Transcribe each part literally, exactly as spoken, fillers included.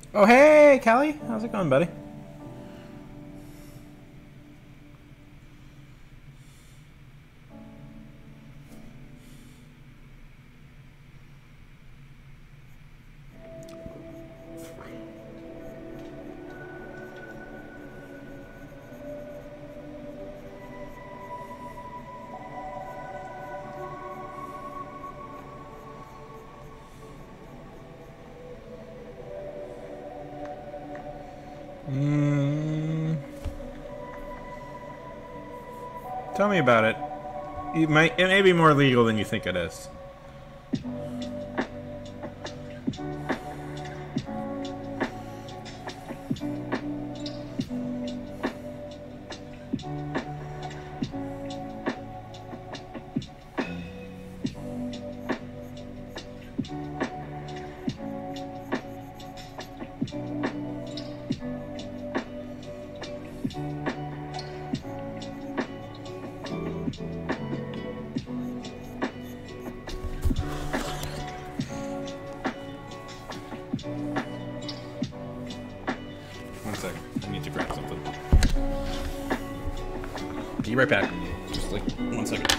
Oh, hey, Callie. How's it going, buddy? Mm, tell me about it. It might. It may be more legal than you think it is. One second. I need to grab something. Be right back. Just like one second.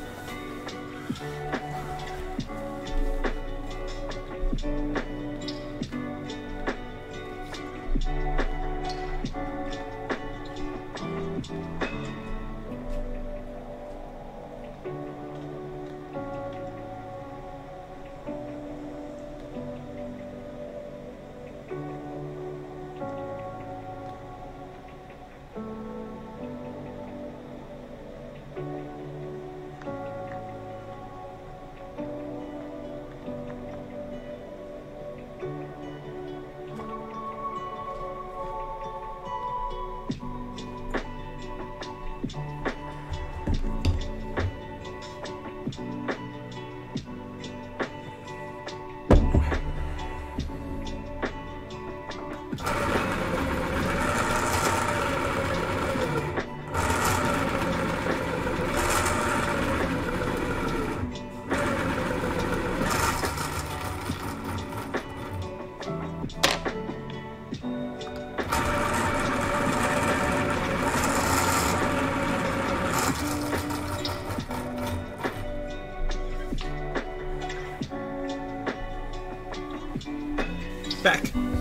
Back.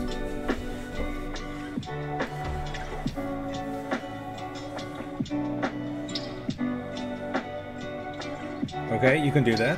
Okay, you can do that.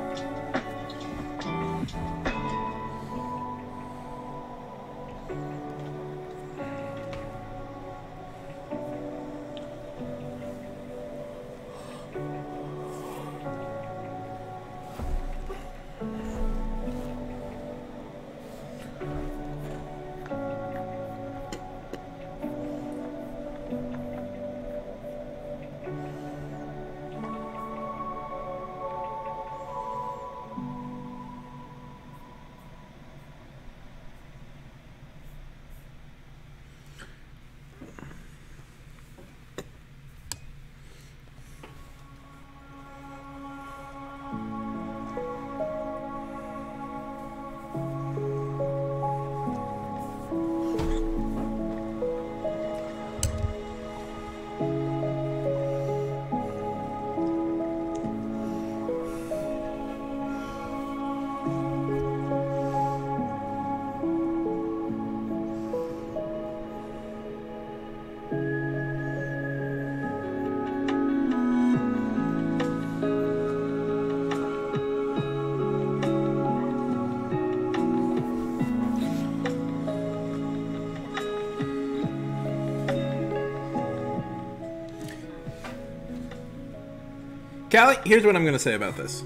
Callie, here's what I'm going to say about this.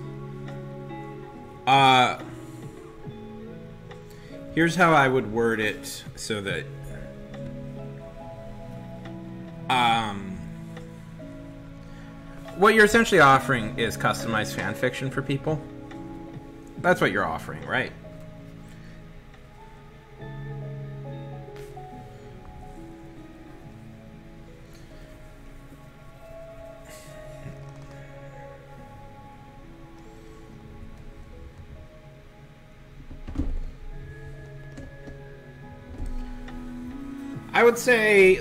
Uh, here's how I would word it so that... Um, what you're essentially offering is customized fan fiction for people. That's what you're offering, right? would say...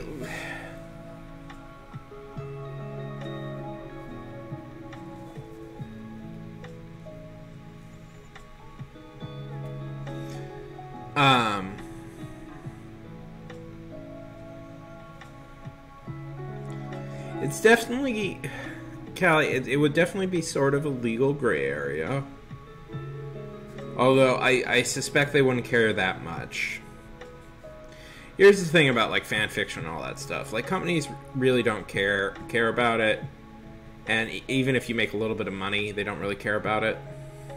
Um... It's definitely... Callie, it, it would definitely be sort of a legal gray area. Although, I, I suspect they wouldn't care that much. Here's the thing about, like, fan fiction and all that stuff. Like, companies really don't care care about it. And e- even if you make a little bit of money, they don't really care about it.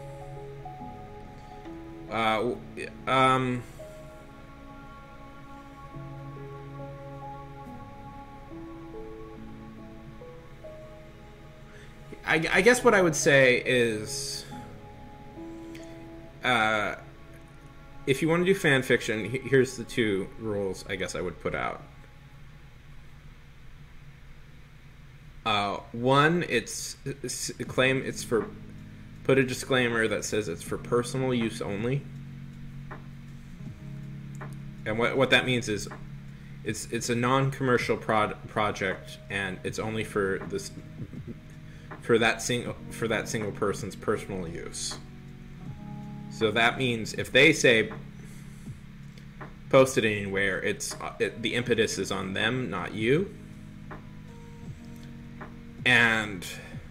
Uh, um... I, I guess what I would say is... Uh... If you want to do fan fiction, here's the two rules I guess I would put out. Uh, one, it's, it's claim it's for put a disclaimer that says it's for personal use only. And what what that means is it's it's a non-commercial prod, project, and it's only for this for that single for that single person's personal use. So that means if they say post it anywhere, it's it, the impetus is on them, not you. And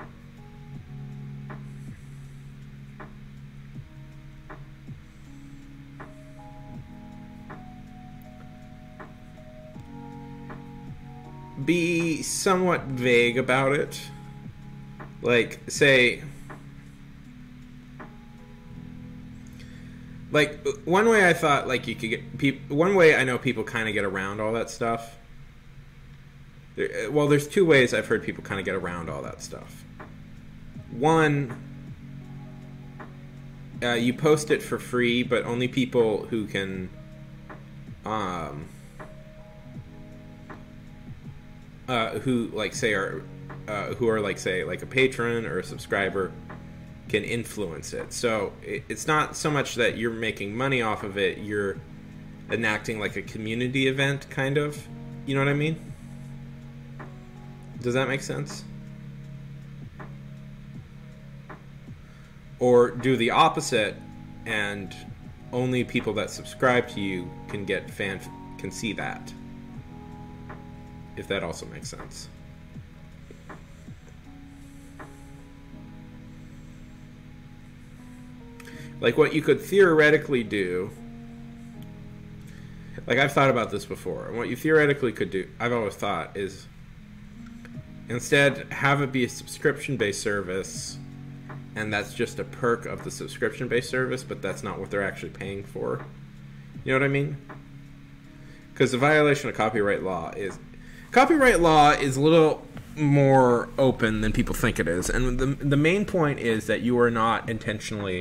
be somewhat vague about it. Like, say... Like, one way I thought, like, you could get... Peop- one way I know people kind of get around all that stuff... There, well, there's two ways I've heard people kind of get around all that stuff. One... Uh, you post it for free, but only people who can... Um... Uh, who, like, say, are... Uh, who are, like, say, like a patron or a subscriber... can influence it. So it's not so much that you're making money off of it, you're enacting like a community event, kind of. You know what I mean? Does that make sense? Or do the opposite, and only people that subscribe to you can get fan can see that. If that also makes sense. Like, what you could theoretically do... Like, I've thought about this before. And what you theoretically could do, I've always thought, is... Instead, have it be a subscription-based service. And that's just a perk of the subscription-based service, but that's not what they're actually paying for. You know what I mean? Because the violation of copyright law is... Copyright law is a little more open than people think it is. And the, the main point is that you are not intentionally...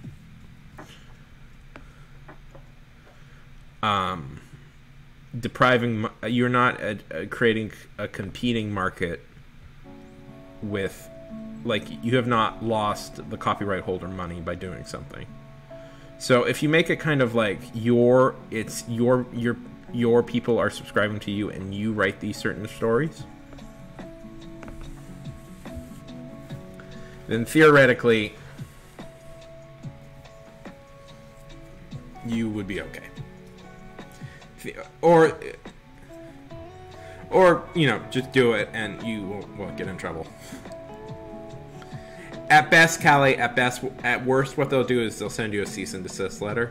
Um, depriving, you're not a, a creating a competing market with, like, you have not lost the copyright holder money by doing something. So if you make it kind of like your, it's your, your, your people are subscribing to you and you write these certain stories, then theoretically you would be okay. Or, or you know, just do it and you won't, won't get in trouble. At best, Callie, at best, at worst, what they'll do is they'll send you a cease and desist letter.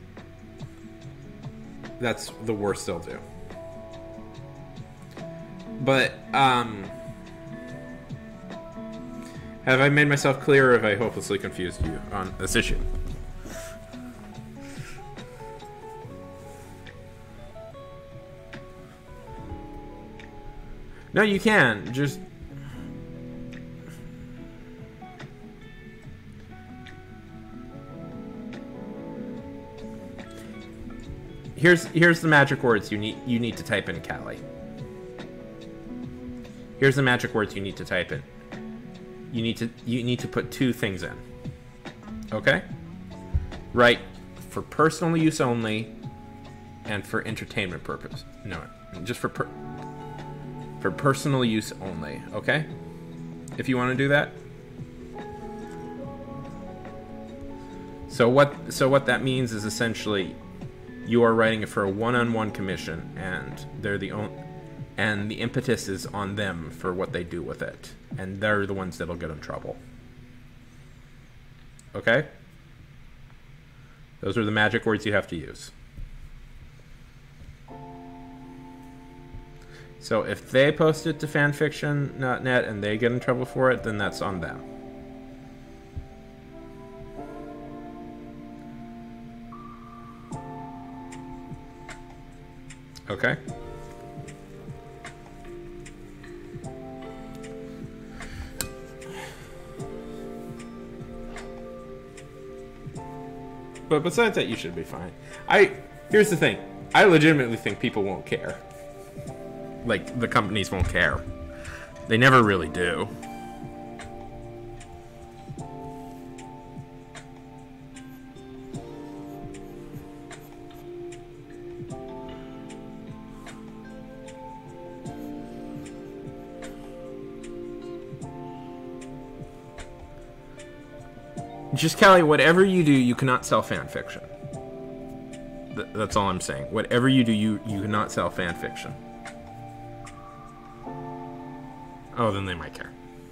That's the worst they'll do. But, um... have I made myself clear, or have I hopelessly confused you on this issue? No, you can. Just... Here's here's the magic words you need you need to type in, Callie. Here's the magic words you need to type in. You need to you need to put two things in. Okay? Right, for personal use only and for entertainment purpose. No. just for per for personal use only, okay? If you want to do that. So what so what that means is essentially you are writing it for a one-on-one commission, and they're the only, and the impetus is on them for what they do with it, and they're the ones that'll get in trouble. Okay? Those are the magic words you have to use. So if they post it to fanfiction dot net and they get in trouble for it, then that's on them. Okay? But besides that, you should be fine. I here's the thing. I legitimately think people won't care. Like, the companies won't care. They never really do. Just, Callie, whatever you do, you cannot sell fan fiction. Th that's all I'm saying. Whatever you do, you, you cannot sell fan fiction. Oh, then they might care.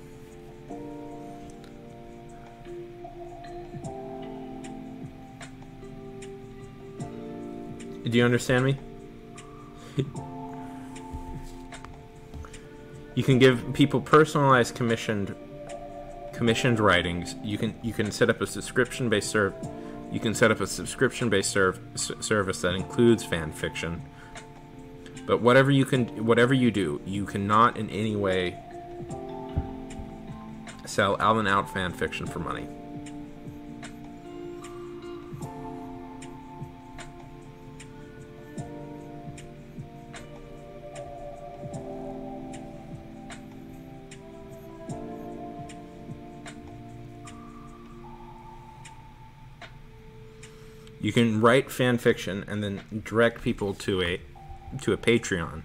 Do you understand me? You can give people personalized commissioned commissioned writings. You can you can set up a subscription based serve. You can set up a subscription based serve service that includes fan fiction. But whatever you can, whatever you do, you cannot in any way sell out and out fan fiction for money. You can write fan fiction and then direct people to a to a Patreon.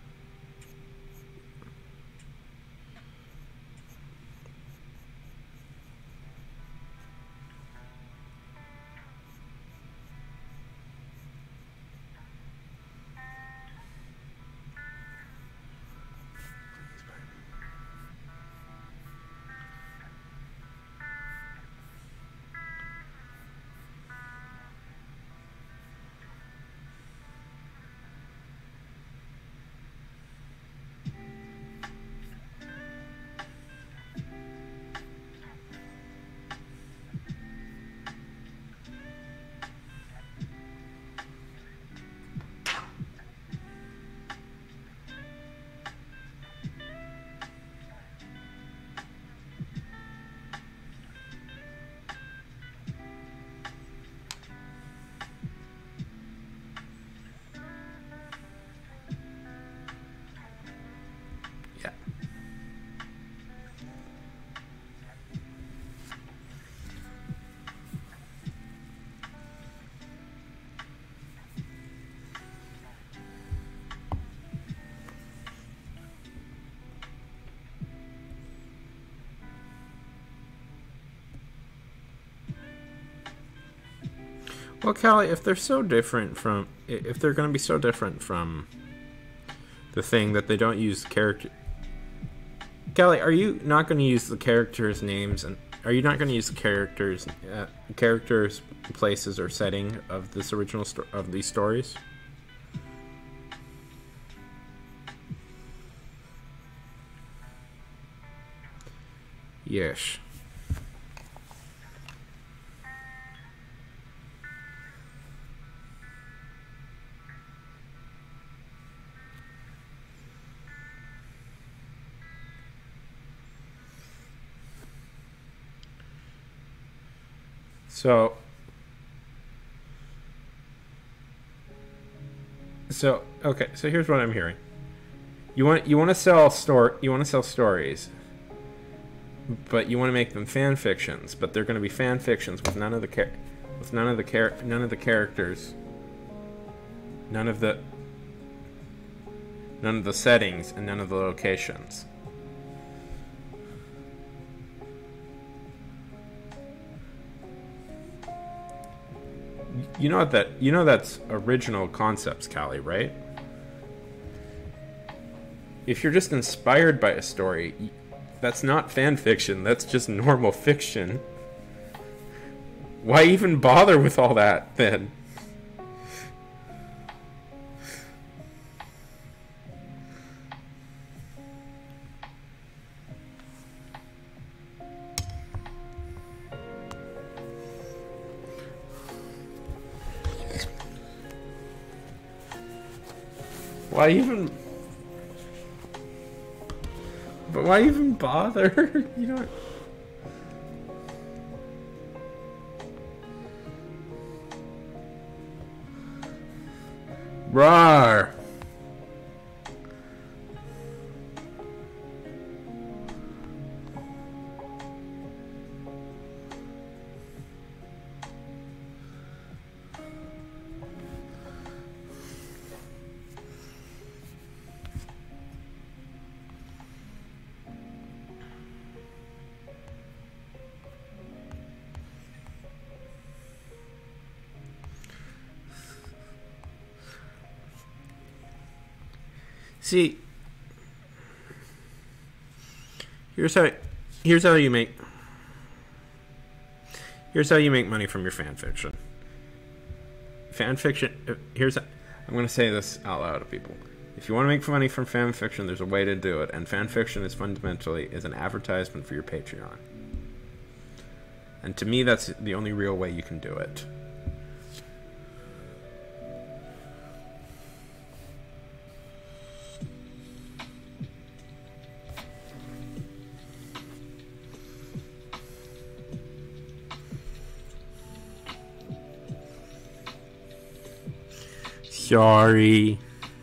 Well, Callie, if they're so different from, if they're going to be so different from the thing that they don't use character, Callie, are you not going to use the characters' names, and are you not going to use the characters, uh, characters, places, or setting of this original sto of these stories? Yes. So, so okay. So here's what I'm hearing. You want you want to sell store you want to sell stories, but you want to make them fan fictions. But they're going to be fan fictions with none of the char with none of the char none of the characters, none of the none of the settings, and none of the locations. You know what that you know that's original concepts, Callie, right? If you're just inspired by a story, that's not fan fiction, that's just normal fiction. Why even bother with all that then? Why even... But why even bother? You know... Rawr! See, here's how here's how you make here's how you make money from your fan fiction. Fan fiction. Here's I'm going to say this out loud to people. If you want to make money from fan fiction, there's a way to do it, and fan fiction is fundamentally is an advertisement for your Patreon. And to me, that's the only real way you can do it. Sorry.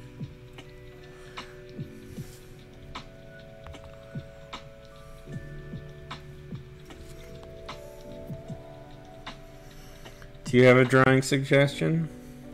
Do you have a drawing suggestion?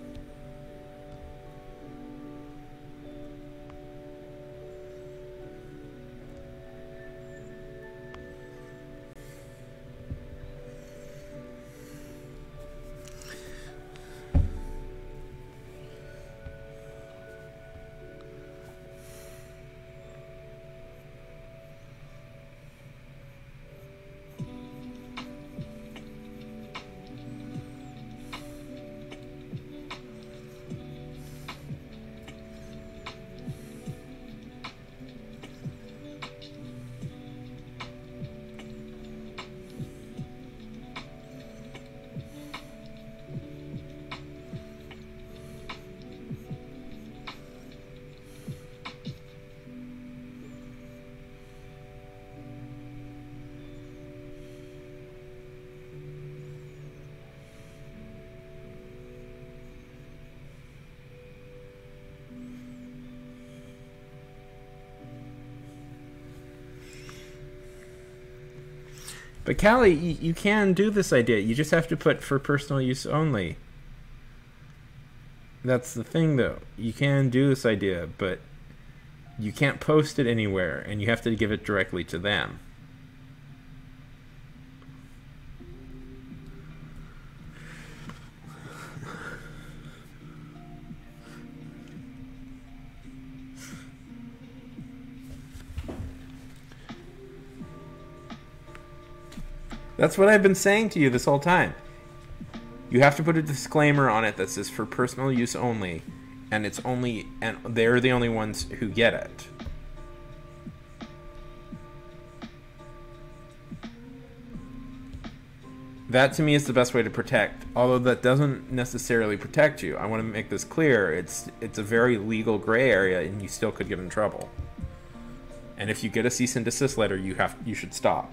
But Callie, you, you can do this idea. You just have to put for personal use only. That's the thing, though. You can do this idea, but you can't post it anywhere, and you have to give it directly to them. That's what I've been saying to you this whole time. You have to put a disclaimer on it that says for personal use only, and it's only, and they're the only ones who get it. That to me is the best way to protect, although that doesn't necessarily protect you. I want to make this clear. It's it's a very legal gray area, and you still could get in trouble. And if you get a cease and desist letter, you have you should stop.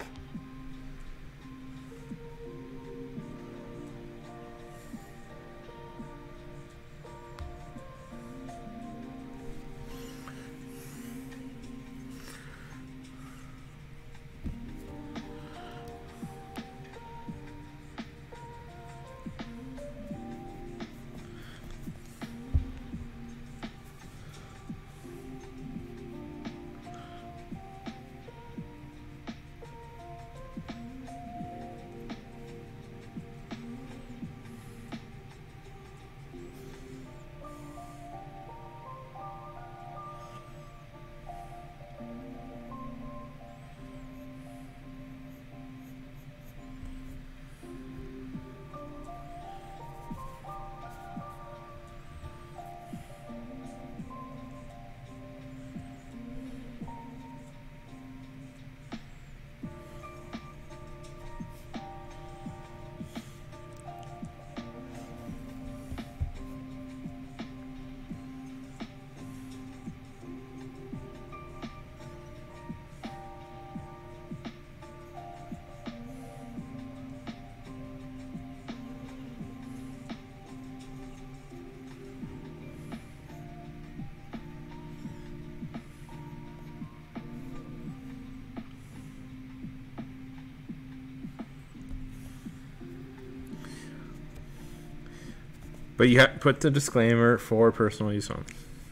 But you have to put the disclaimer for personal use only.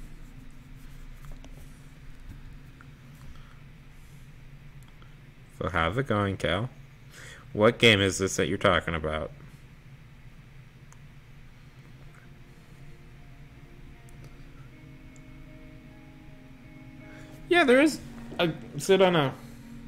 So how's it going, Cal? What game is this that you're talking about? Yeah, there is a... So I don't know.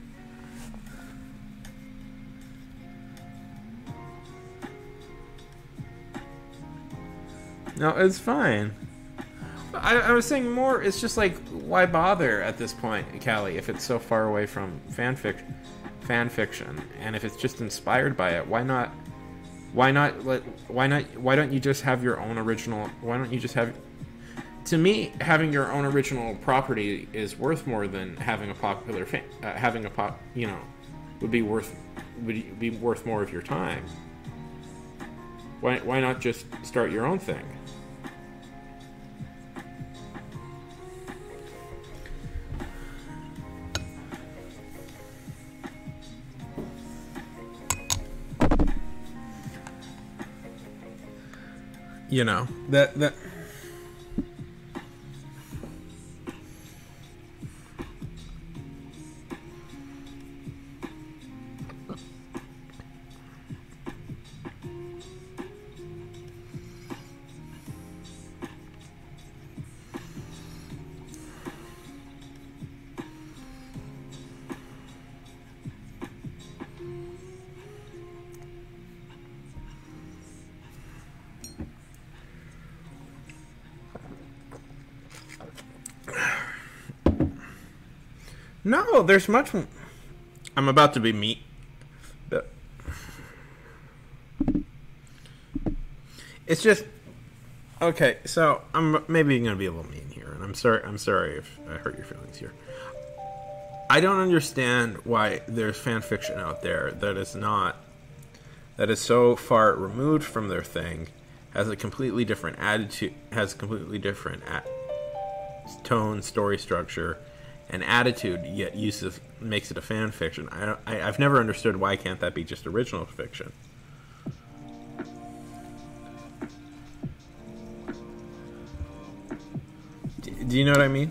No, it's fine. I, I was saying more, it's just like, why bother at this point, Callie, if it's so far away from fanfic, fan fiction, and if it's just inspired by it, why not, why not, let, why not, why don't you just have your own original, why don't you just have, to me, having your own original property is worth more than having a popular, fan, uh, having a pop, you know, would be worth, would be worth more of your time. Why, why not just start your own thing? You know, that that no, there's much. I'm about to be meat. It's just okay. So I'm maybe going to be a little mean here, and I'm sorry. I'm sorry if I hurt your feelings here. I don't understand why there's fan fiction out there that is not that is so far removed from their thing, has a completely different attitude, has completely different at- tone, story structure, and attitude, yet uses makes it a fan fiction. I, don't, I I've never understood why can't that be just original fiction. Do, do you know what I mean?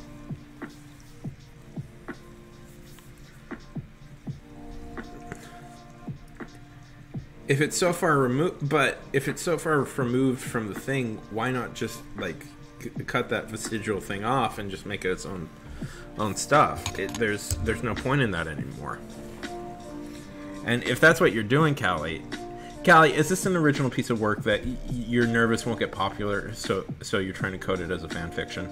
If it's so far removed, but if it's so far removed from the thing, why not just like c- cut that vestigial thing off and just make it its own own stuff? It, there's there's no point in that anymore. And if that's what you're doing, Callie, Callie, is this an original piece of work that y- you're nervous won't get popular, so so you're trying to code it as a fan fiction?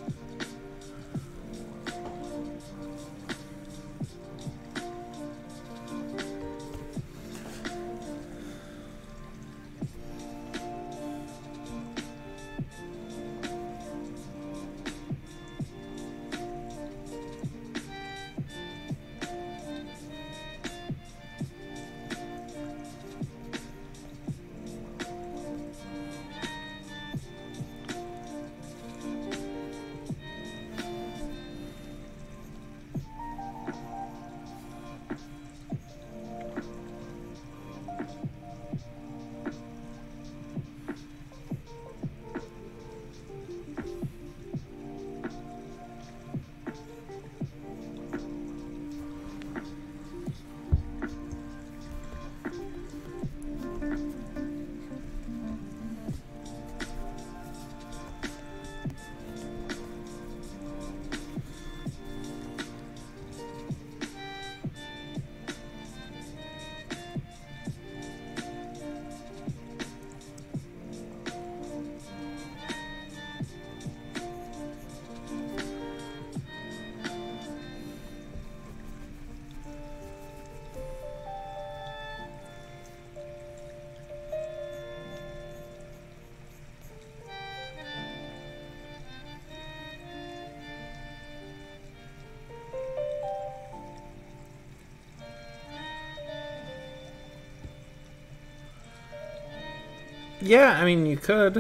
Yeah, I mean, you could.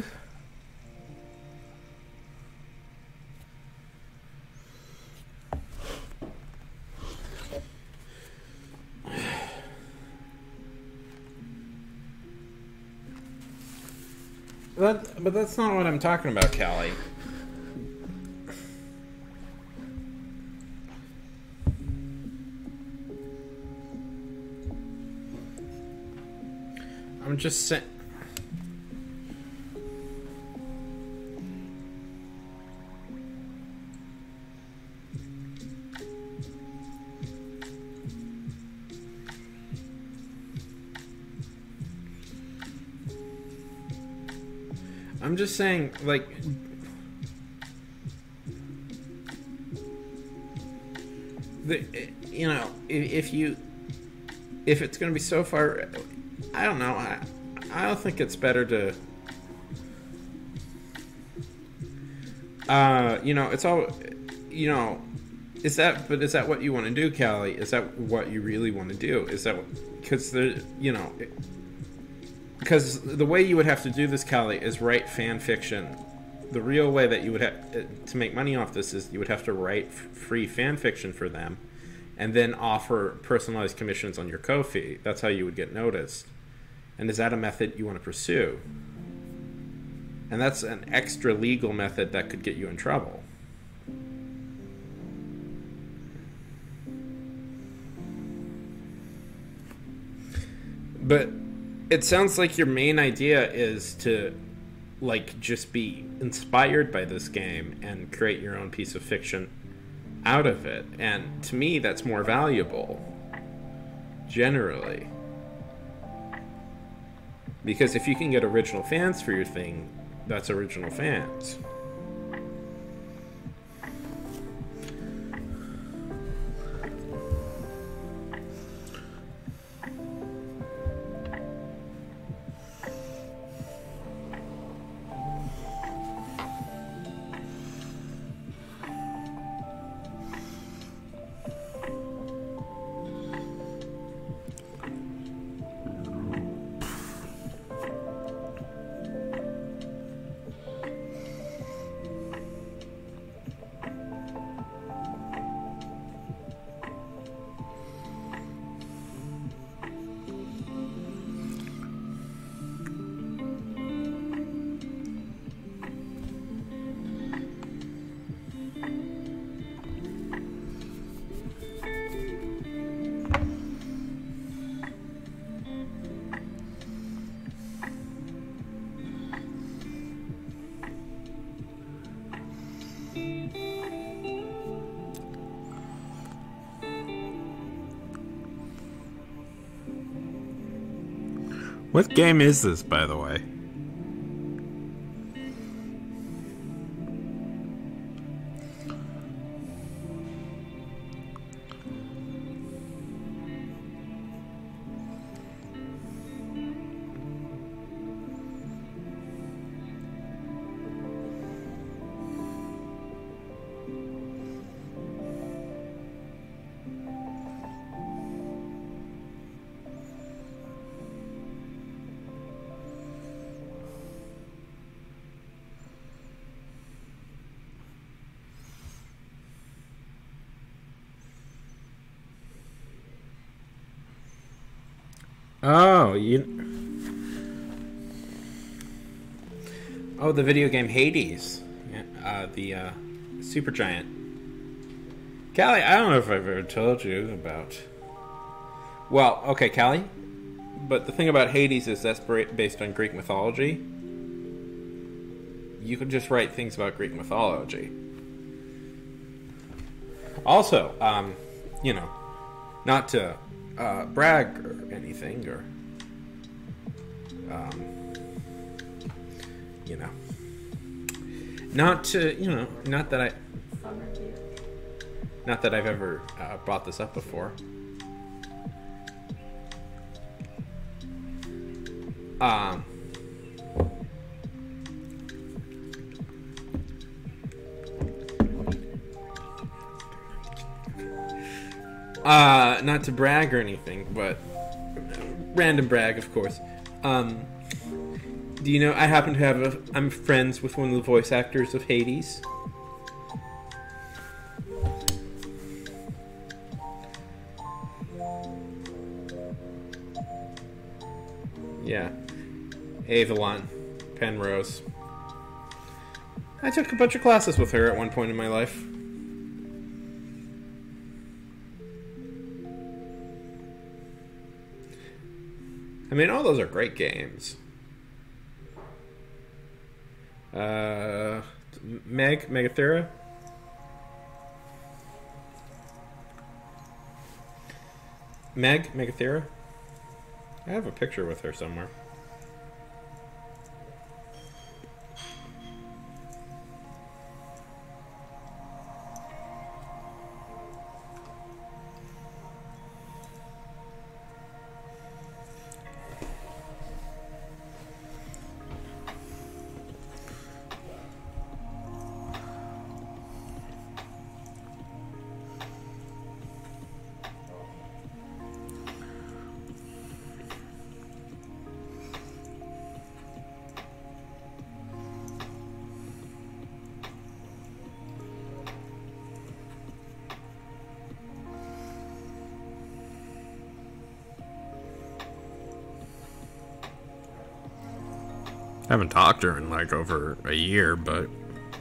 That, but that's not what I'm talking about, Callie. I'm just saying. I'm just saying, like, the, you know, if, if you, if it's going to be so far, I don't know. I, I don't think it's better to, uh, you know, it's all, you know, is that, but is that what you want to do, Callie? Is that what you really want to do? Is that, because there, you know, it, because the way you would have to do this, Callie, is write fan fiction. The real way that you would have to make money off this is you would have to write free fan fiction for them and then offer personalized commissions on your Ko-fi. That's how you would get noticed. And is that a method you want to pursue? And that's an extra legal method that could get you in trouble. But it sounds like your main idea is to, like, just be inspired by this game and create your own piece of fiction out of it. And to me, that's more valuable, generally. Because if you can get original fans for your thing, that's original fans. What game is this, by the way? Oh, you... Oh, the video game Hades. Yeah, uh, the uh, Supergiant. Callie, I don't know if I've ever told you about... Well, okay, Callie. But the thing about Hades is that's based on Greek mythology. You can just write things about Greek mythology. Also, um, you know, not to uh, brag or anything, or, um, you know, not to, you know, not that I, not that I've ever uh, brought this up before. Um, uh, not to brag or anything, but random brag, of course. Um, do you know, I happen to have a, I'm friends with one of the voice actors of Hades. Yeah. Avalon. Penrose. I took a bunch of classes with her at one point in my life. I mean, all those are great games. Uh, Meg, Megathera. Meg, Megathera. I have a picture with her somewhere. I haven't talked to her in like over a year, but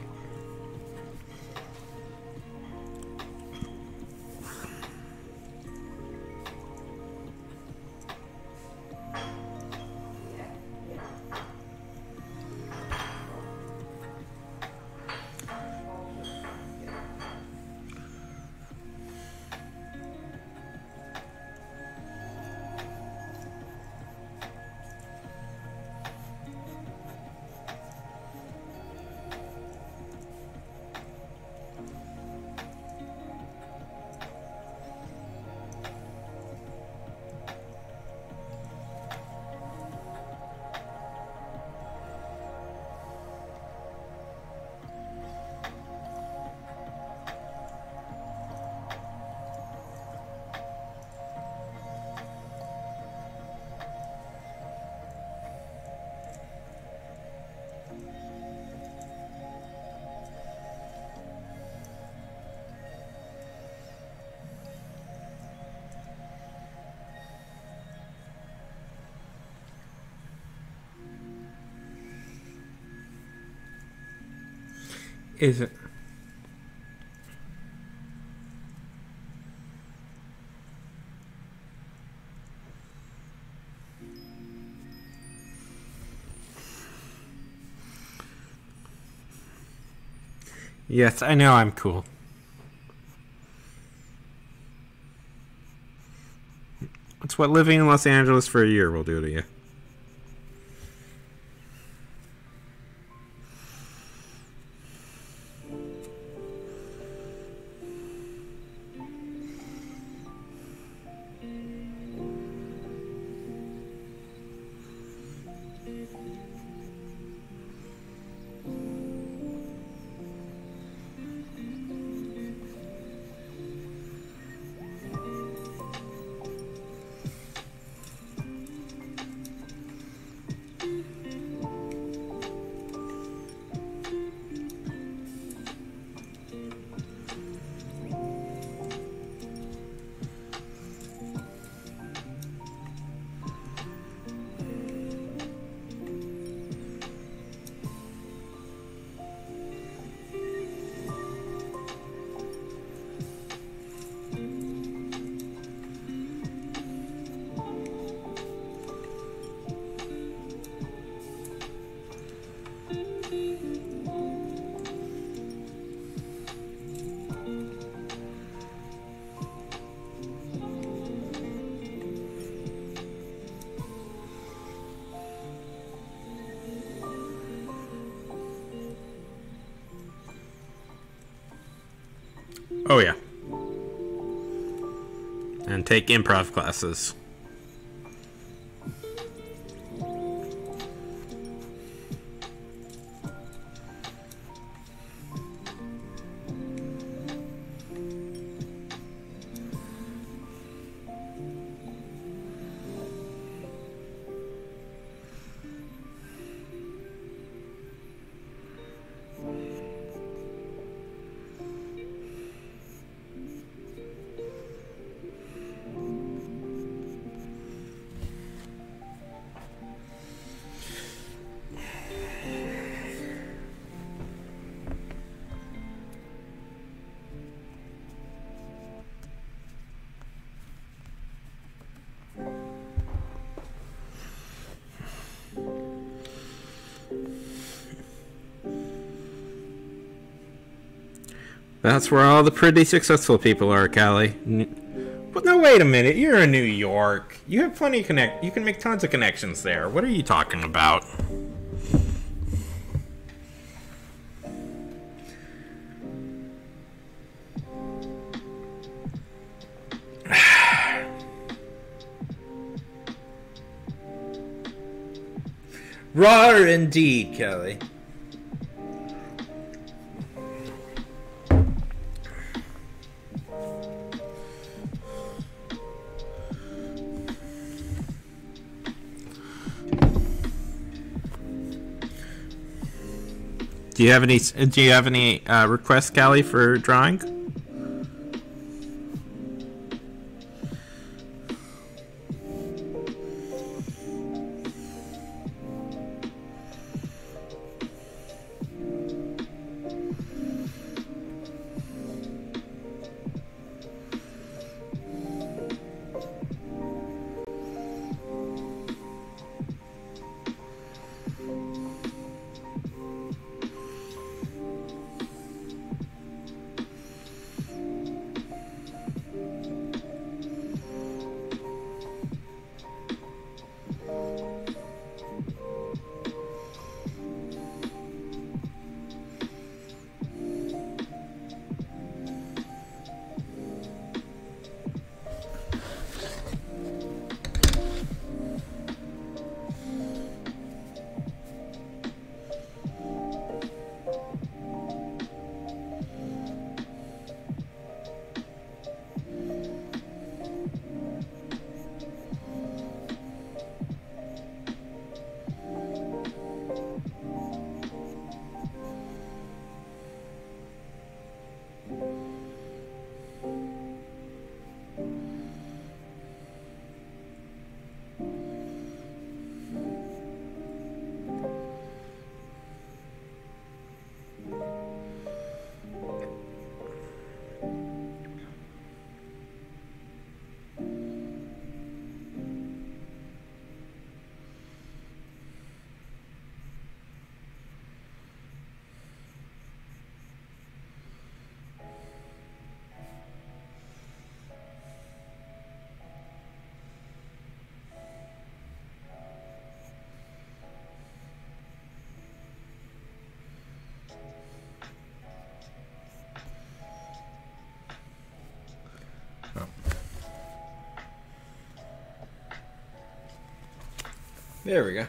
is it? Yes, I know I'm cool. It's what living in Los Angeles for a year will do to you. Oh yeah. And take improv classes. That's where all the pretty successful people are, Callie. But no, wait a minute. You're in New York. You have plenty of connect. You can make tons of connections there. What are you talking about? Raw indeed, Kelly. Do you have any? Do you have any uh, requests, Callie, for drawing? There we go.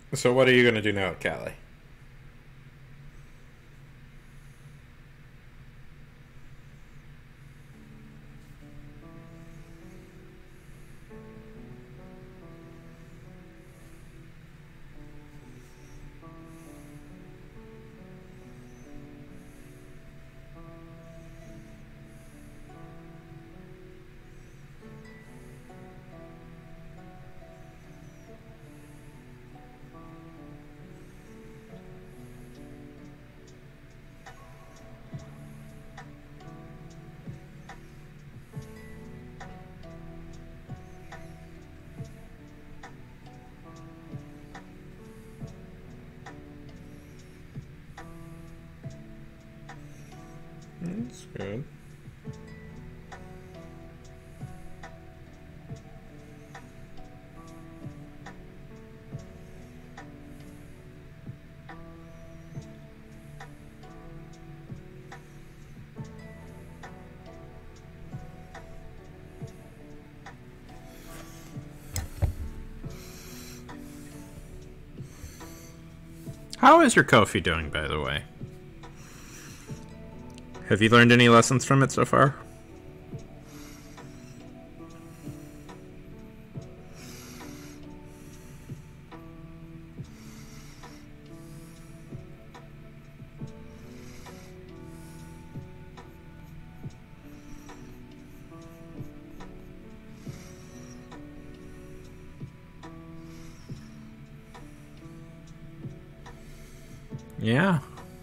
So what are you going to do now at Cali? That's good. How is your Ko-fi doing, by the way? Have you learned any lessons from it so far? Yeah.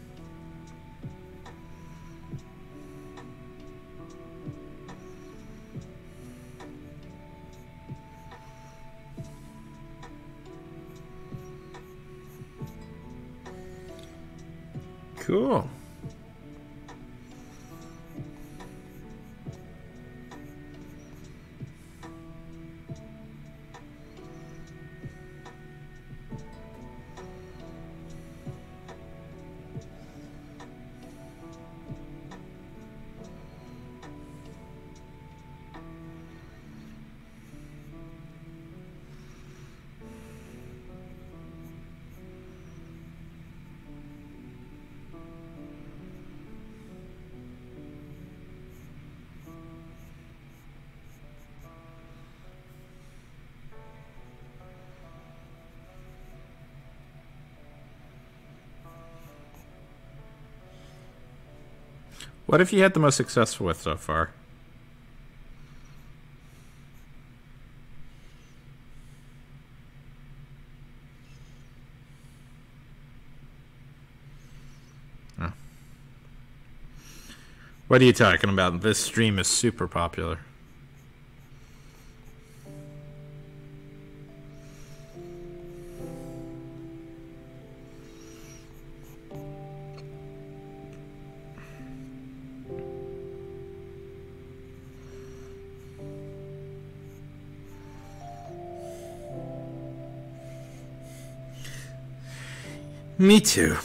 Cool. What have you had the most success with so far? Oh. What are you talking about? This stream is super popular. Me too.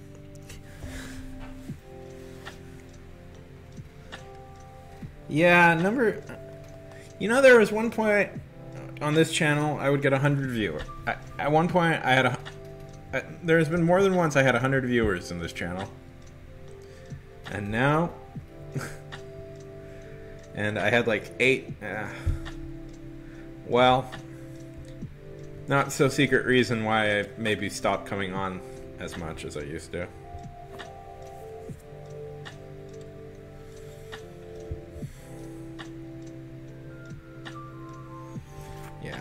Yeah, number... You know, there was one point on this channel I would get one hundred viewers. I, at one point, I had a... I, there's been more than once I had one hundred viewers in this channel. And now... and I had like eight... Uh, well... Not so secret reason why I maybe stopped coming on as much as I used to. Yeah.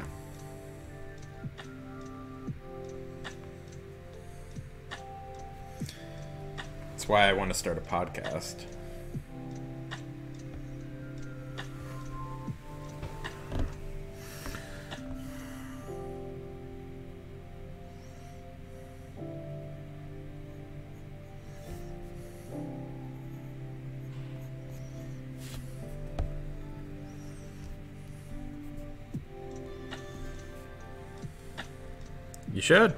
That's why I want to start a podcast. You should.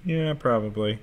Yeah, probably.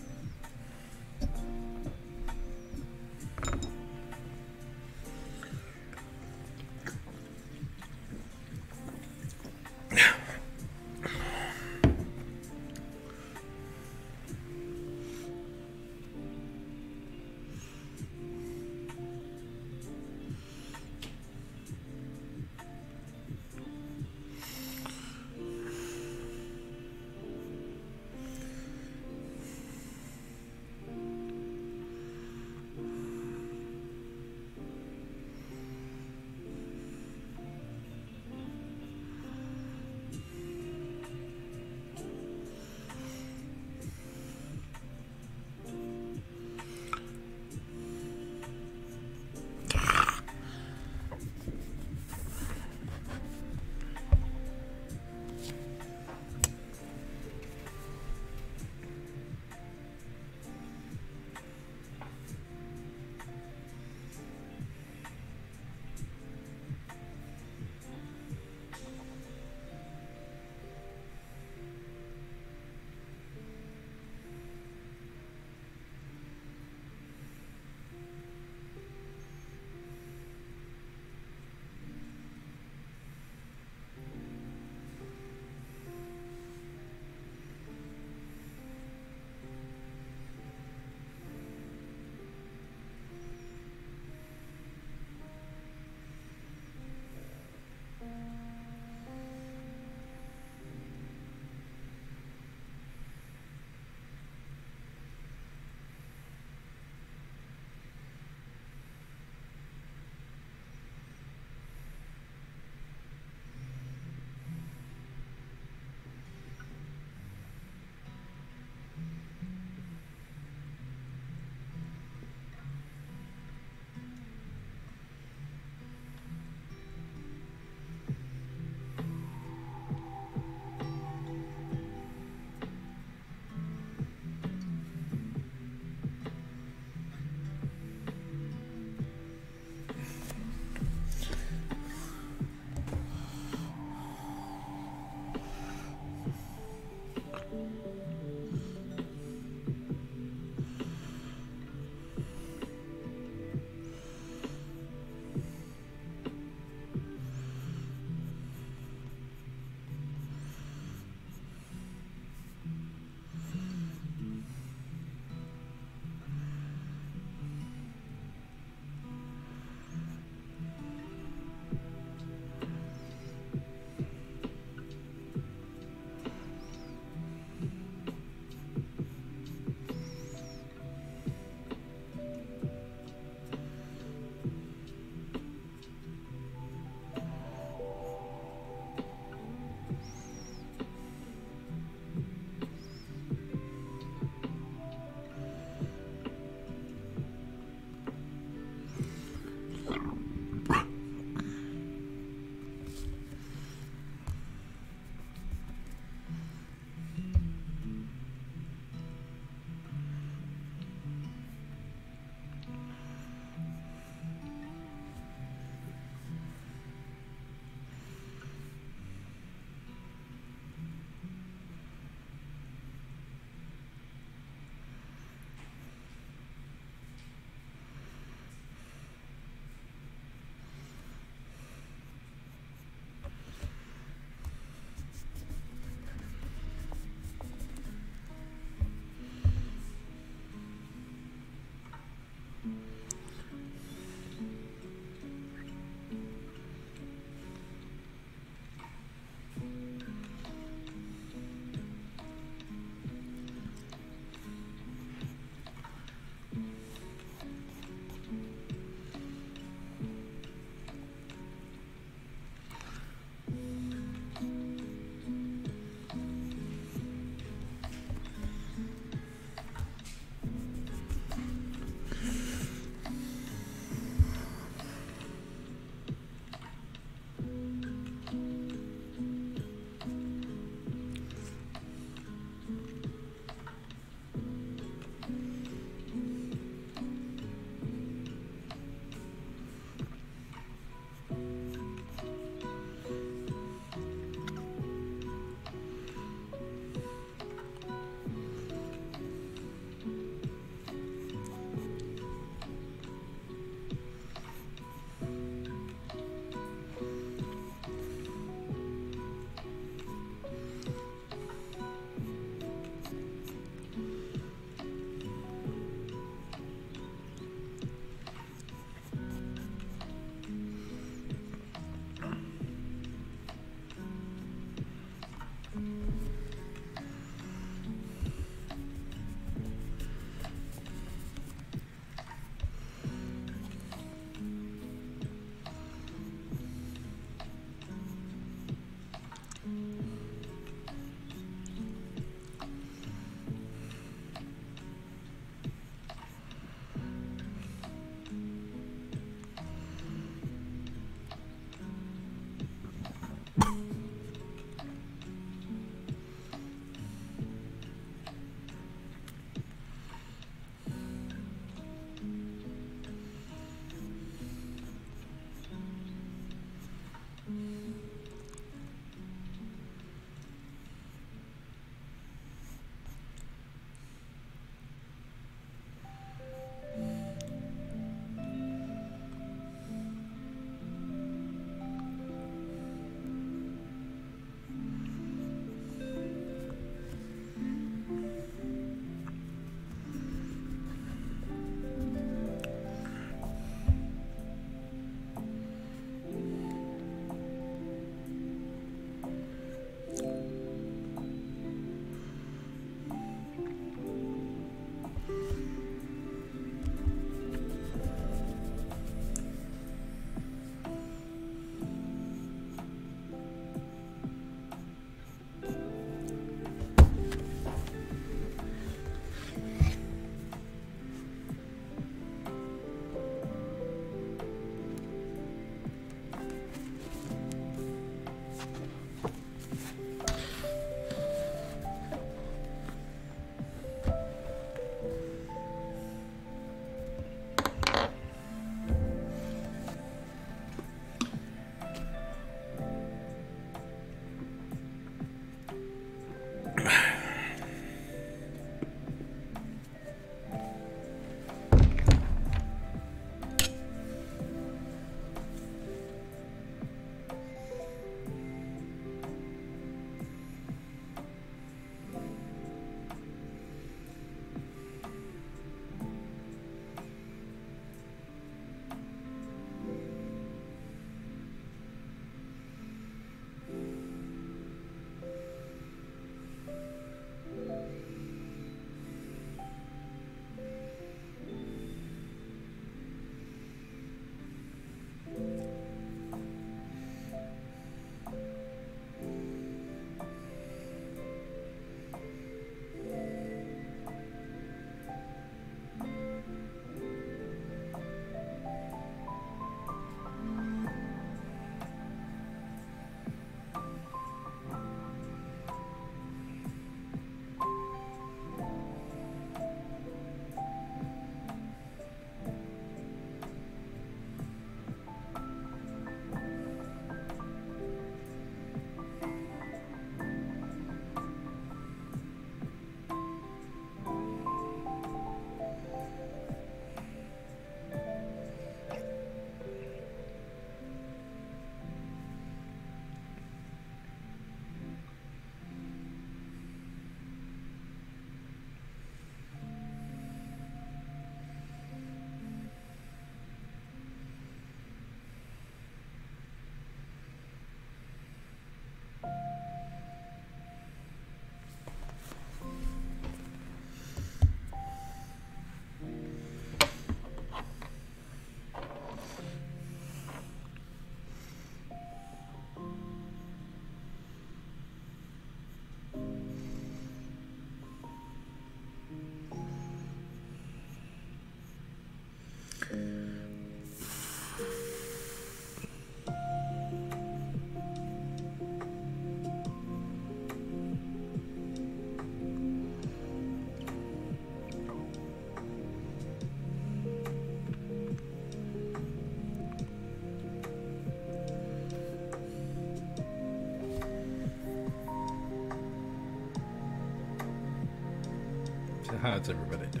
How's everybody doing?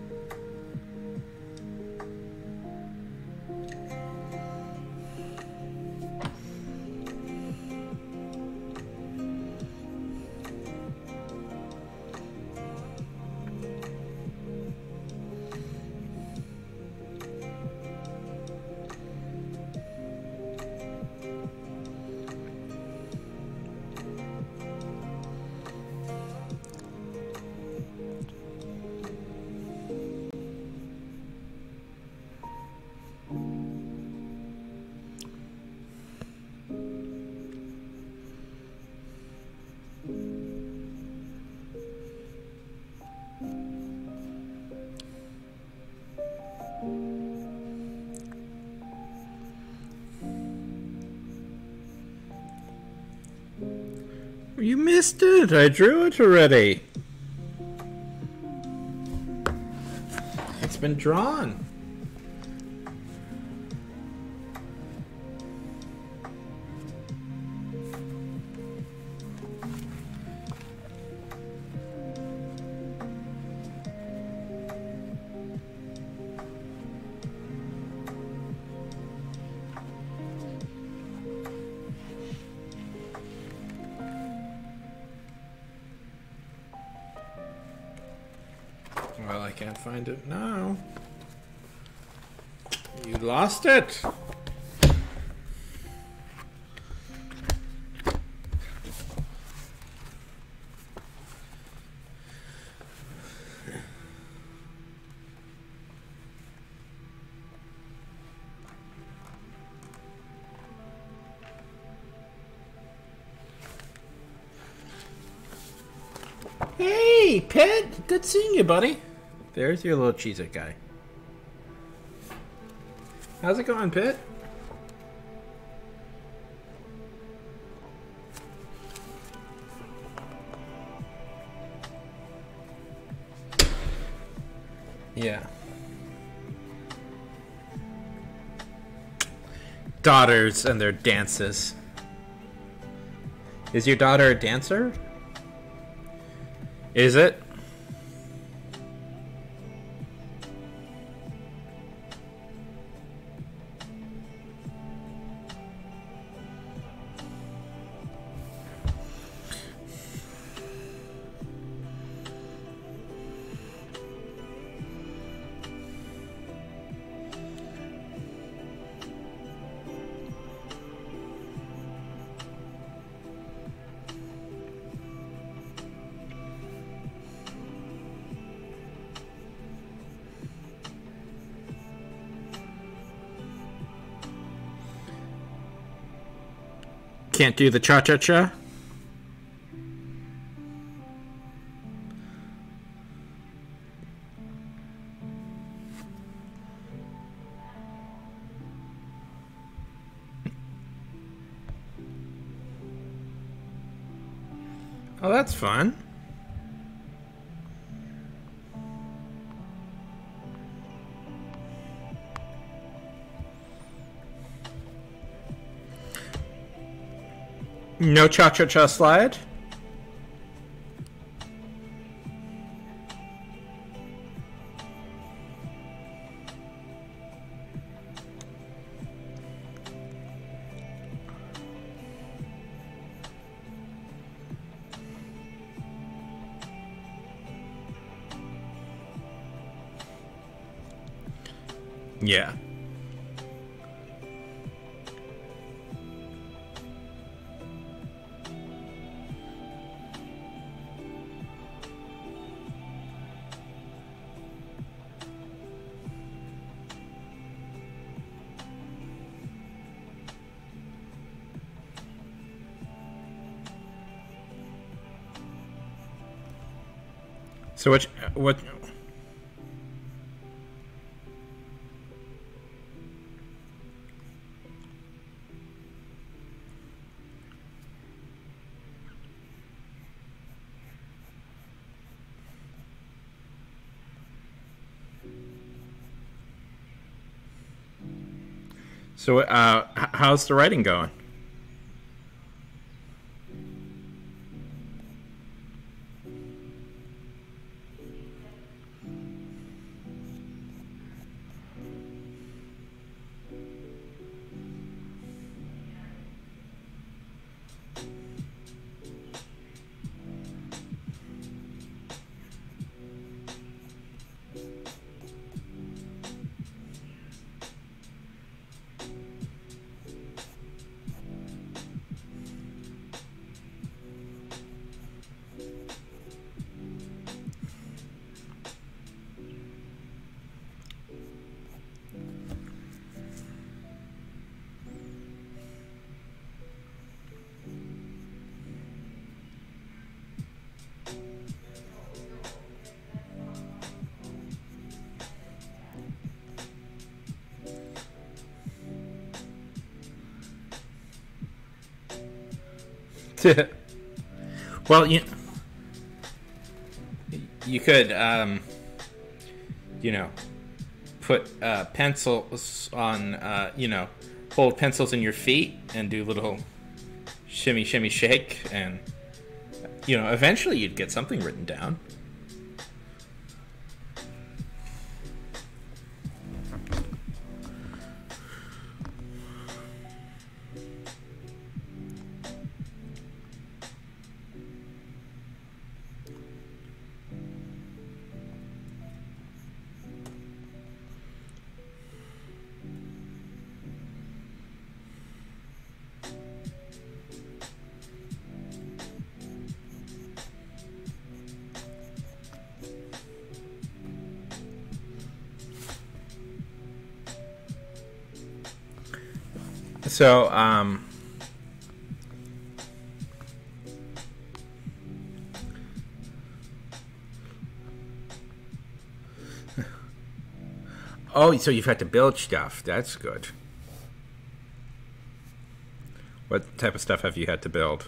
You missed it. I drew it already. It's been drawn. I can't find it now. You lost it. Hey, Pet! Good seeing you, buddy. There's your little Cheez-It guy. How's it going, Pit? Yeah. Daughters and their dances. Is your daughter a dancer? Is it? Can't do the cha-cha-cha? Oh, that's fun. No cha-cha-cha slide? Yeah. So what? What? So, uh, h- how's the writing going? Well, you you could, um, you know, put uh, pencils on, uh, you know, hold pencils in your feet and do little shimmy, shimmy, shake, and you know, eventually you'd get something written down. So, um... oh, so you've had to build stuff. That's good. What type of stuff have you had to build?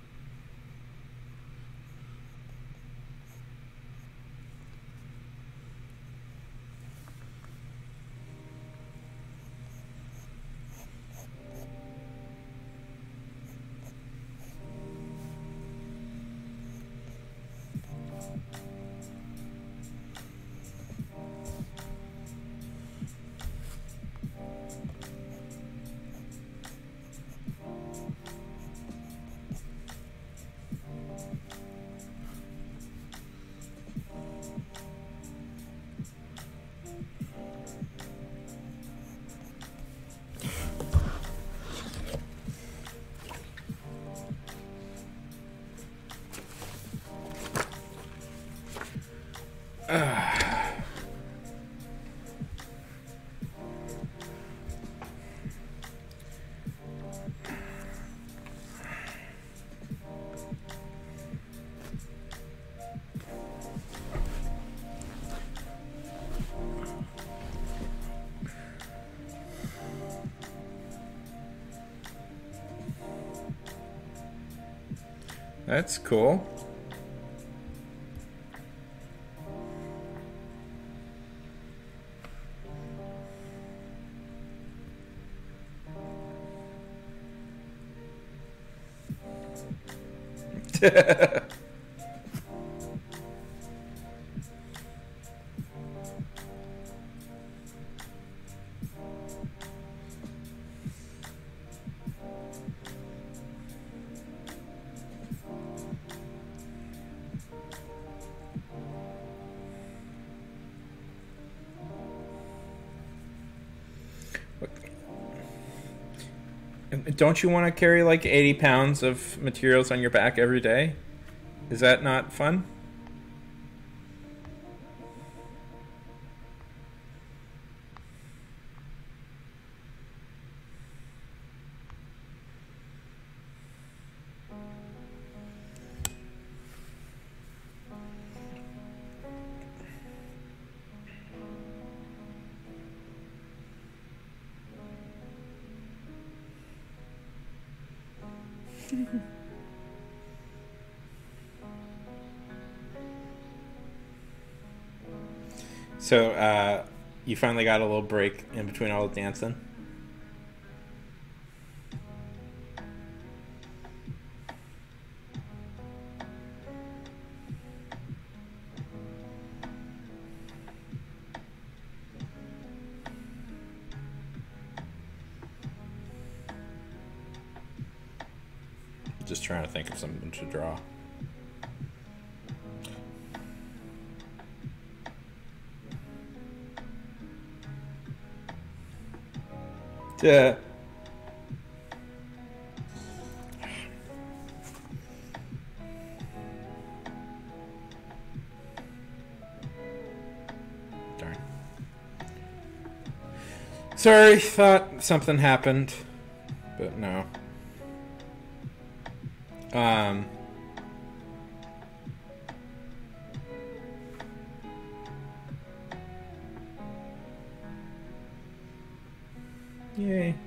That's cool. Don't you want to carry like eighty pounds of materials on your back every day? Is that not fun? So, uh, you finally got a little break in between all the dancing? Just trying to think of something to draw. Yeah. Darn. Sorry, thought something happened, but no. Um. Yay.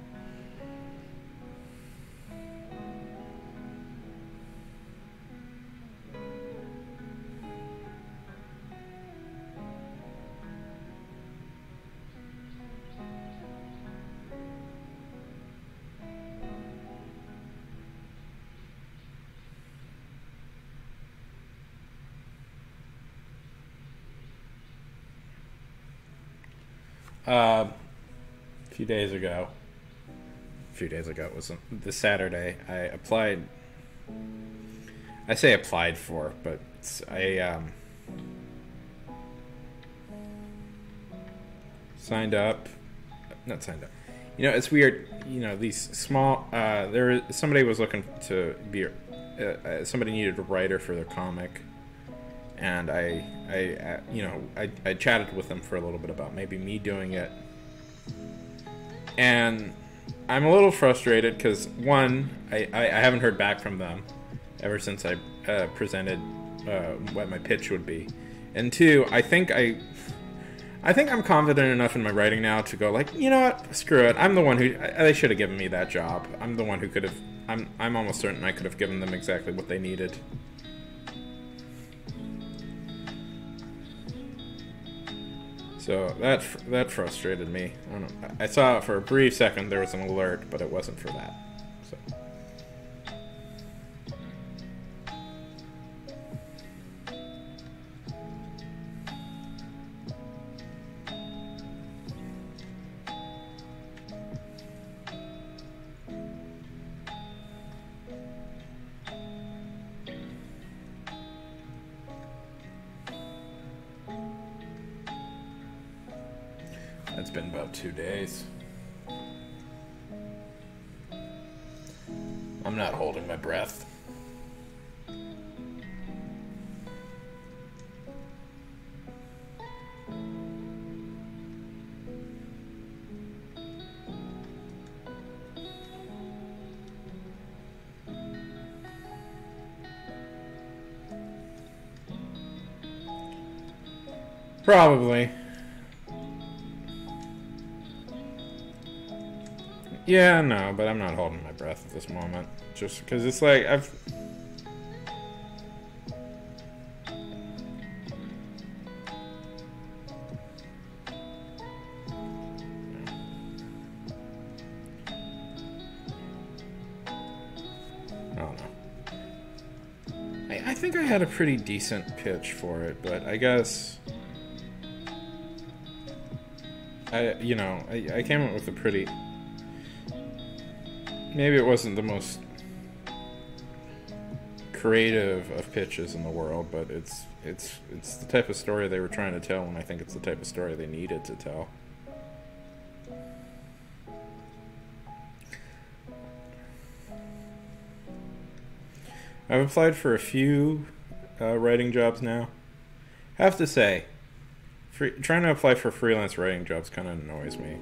Uh, a few days ago, a few days ago, it was this Saturday, I applied, I say applied for, but it's, I um, signed up, not signed up, you know, it's weird, you know, these small, uh, there, somebody was looking to be, uh, uh, somebody needed a writer for their comic. And I, I, uh, you know, I, I chatted with them for a little bit about maybe me doing it. And I'm a little frustrated because one, I, I, I haven't heard back from them ever since I uh, presented uh, what my pitch would be, and two, I think I, I think I'm confident enough in my writing now to go like, you know what, screw it. I'm the one who they should have given me that job. I'm the one who could have. I'm I'm almost certain I could have given them exactly what they needed. So that that frustrated me. I don't know. I saw for a brief second there was an alert, but it wasn't for that. So. It's been about two days. I'm not holding my breath. Probably. Yeah, no, but I'm not holding my breath at this moment. Just because it's like, I've... I don't know. I, I think I had a pretty decent pitch for it, but I guess... I, you know, I, I came up with a pretty... Maybe it wasn't the most creative of pitches in the world, but it's it's it's the type of story they were trying to tell, and I think it's the type of story they needed to tell. I've applied for a few uh, writing jobs now. I have to say, free, trying to apply for freelance writing jobs kind of annoys me.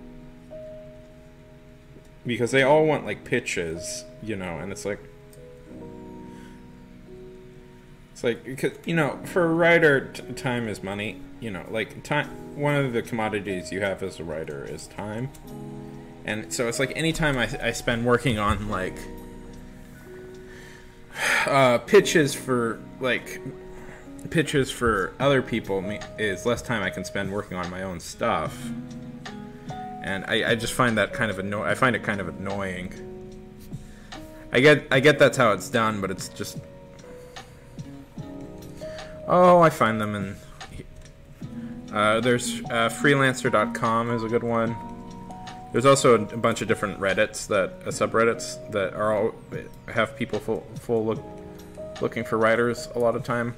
Because they all want, like, pitches, you know, and it's like... It's like, you know, for a writer, t time is money. You know, like, time... One of the commodities you have as a writer is time. And so it's like, any time I, I spend working on, like... Uh, pitches for, like... Pitches for other people is less time I can spend working on my own stuff. And I, I just find that kind of anno- I find it kind of annoying. I get I get that's how it's done, but it's just... Oh, I find them in... Uh, there's uh, freelancer dot com is a good one. There's also a, a bunch of different Reddits, that uh, subreddits, that are all have people full, full look, looking for writers a lot of time.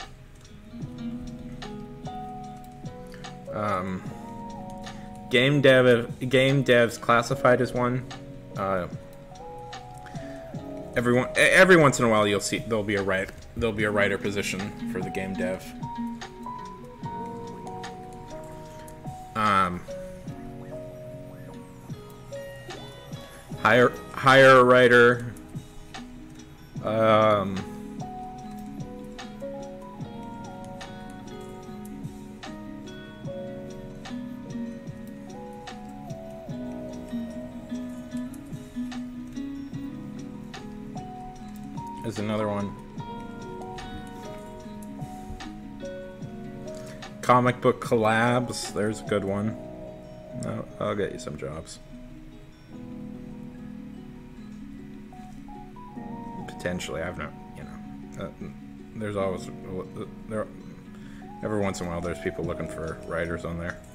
Um... Game dev, game devs classified as one. Uh, everyone, every once in a while, you'll see there'll be a write, there'll be a writer position for the game dev. Um, hire, hire a writer. Um. Is another one. Comic book collabs. There's a good one. I'll, I'll get you some jobs. Potentially, I've not. You know, uh, there's always there. Every once in a while, there's people looking for writers on there.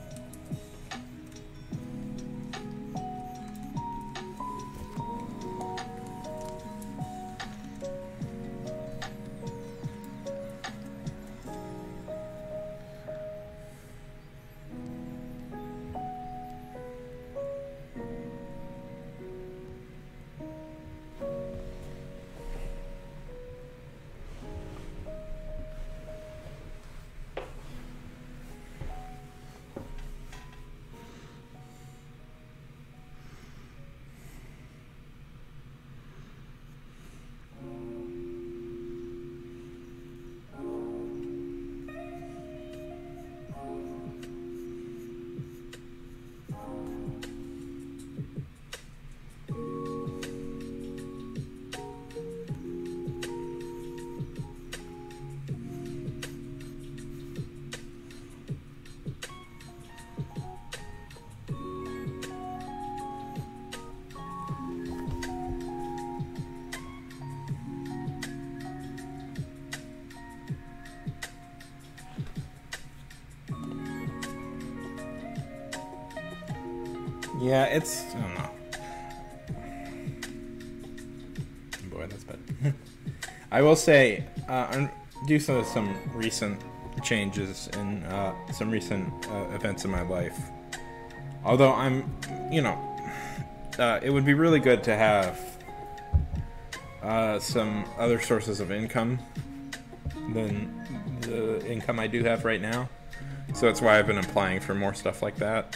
Yeah, it's... I don't know. Boy, that's bad. I will say, uh, due to some recent changes in uh, some recent uh, events in my life, although I'm, you know, uh, it would be really good to have uh, some other sources of income than the income I do have right now. So that's why I've been applying for more stuff like that.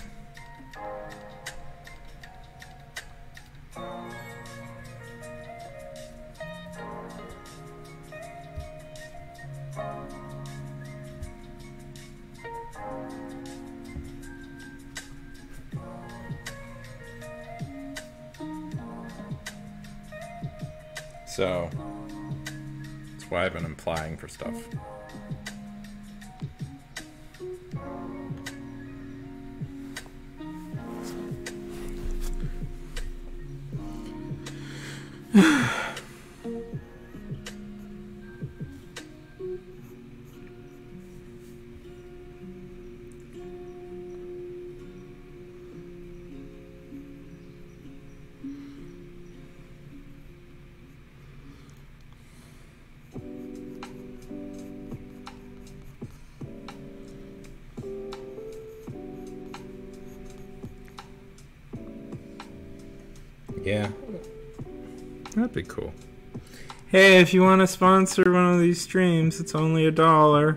So that's why I've been applying for stuff. Yeah, that'd be cool. Hey, if you want to sponsor one of these streams, it's only a dollar.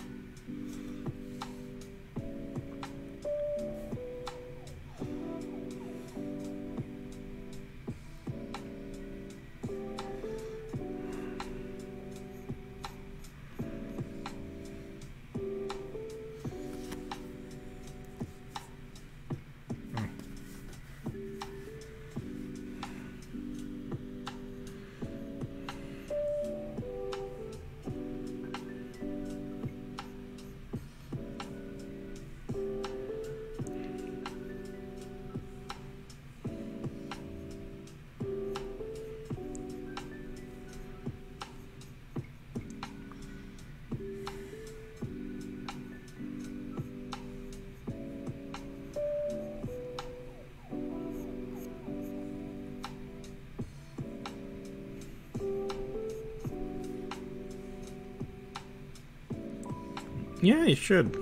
Yeah, you should.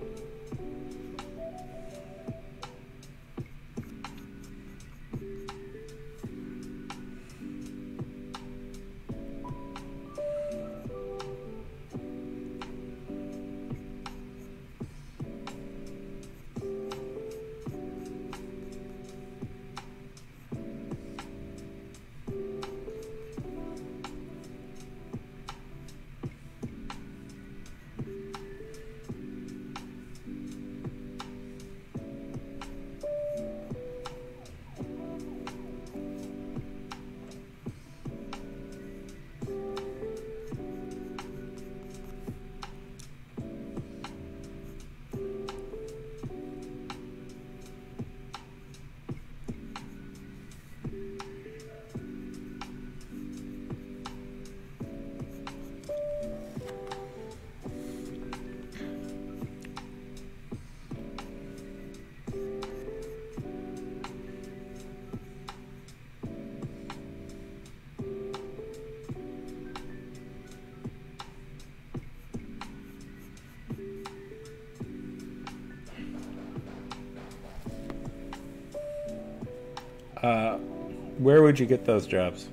Uh, where would you get those jobs?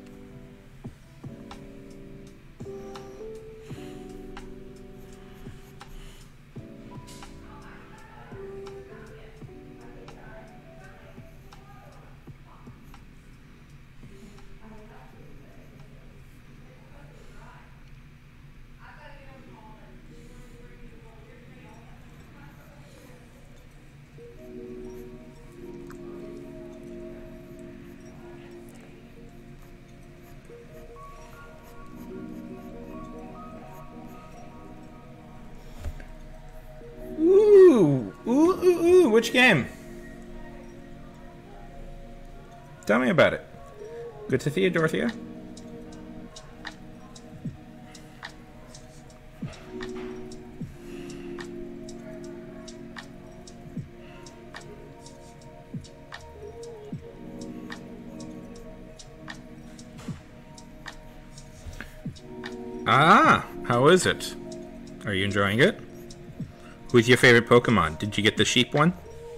Ooh, ooh, ooh, ooh, which game? Tell me about it. Good to see you, Dorothea. Ah, how is it? Are you enjoying it? Who's your favorite Pokemon? Did you get the sheep one?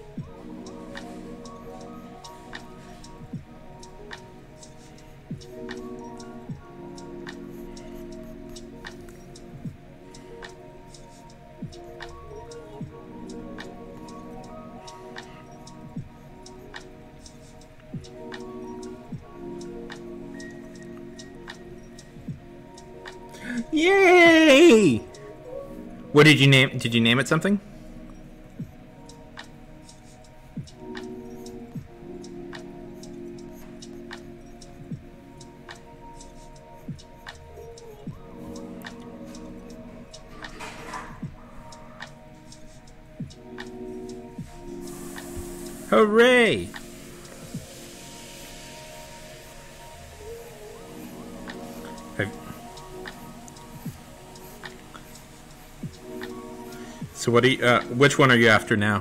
Yay! What did you name? Did you name it something? Hooray! Have, so what are you, uh, which one are you after now?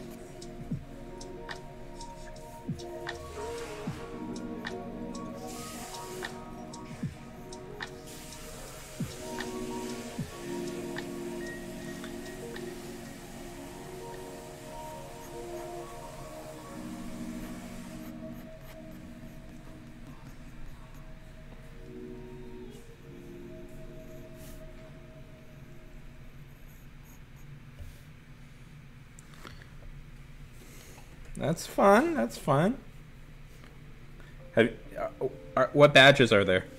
That's fun. That's fun. Have, uh, are, what badges are there?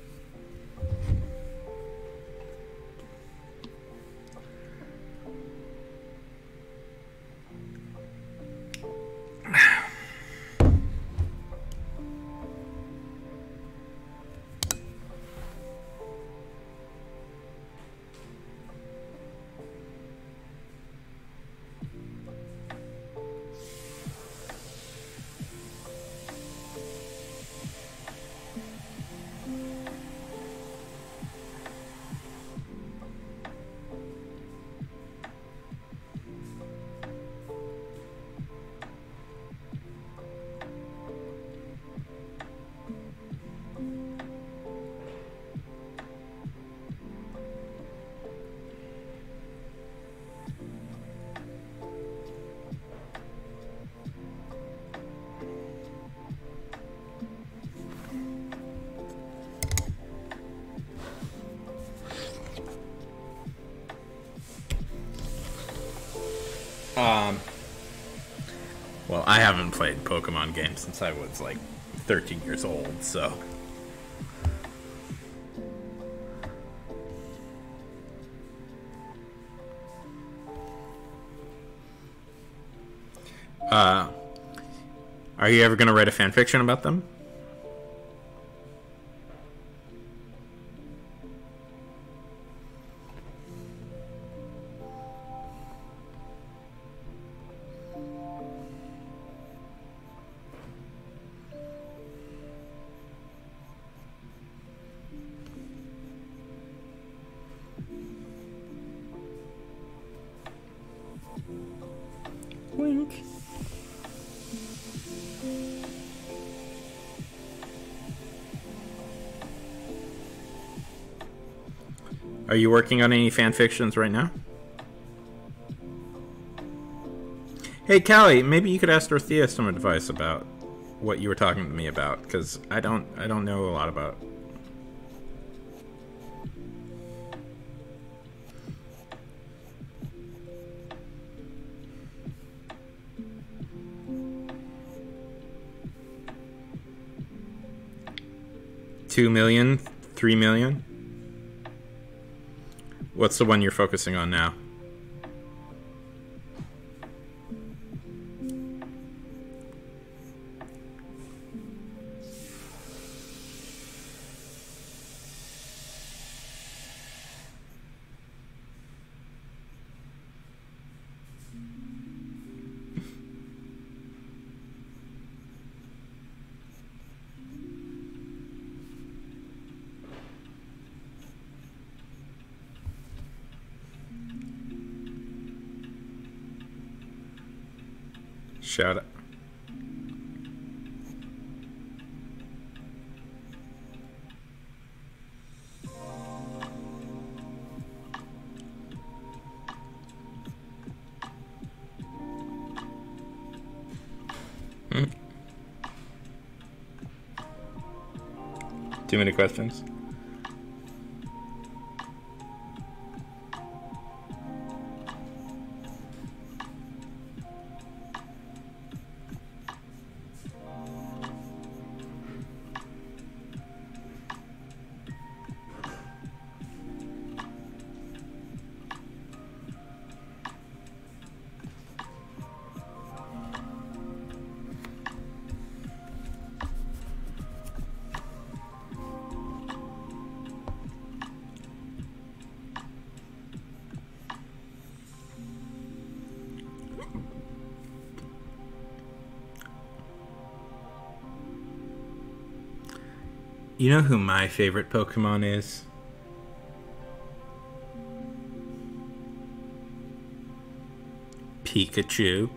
Um, well, I haven't played Pokemon games since I was like thirteen years old, so. Uh, are you ever going to write a fan fiction about them? Wink. Are you working on any fan fictions right now? Hey, Callie, maybe you could ask Dorothea some advice about what you were talking to me about, because I don't, I don't know a lot about. Two million, three million. What's the one you're focusing on now? Shout out. Too many questions. You know who my favorite Pokemon is? Pikachu.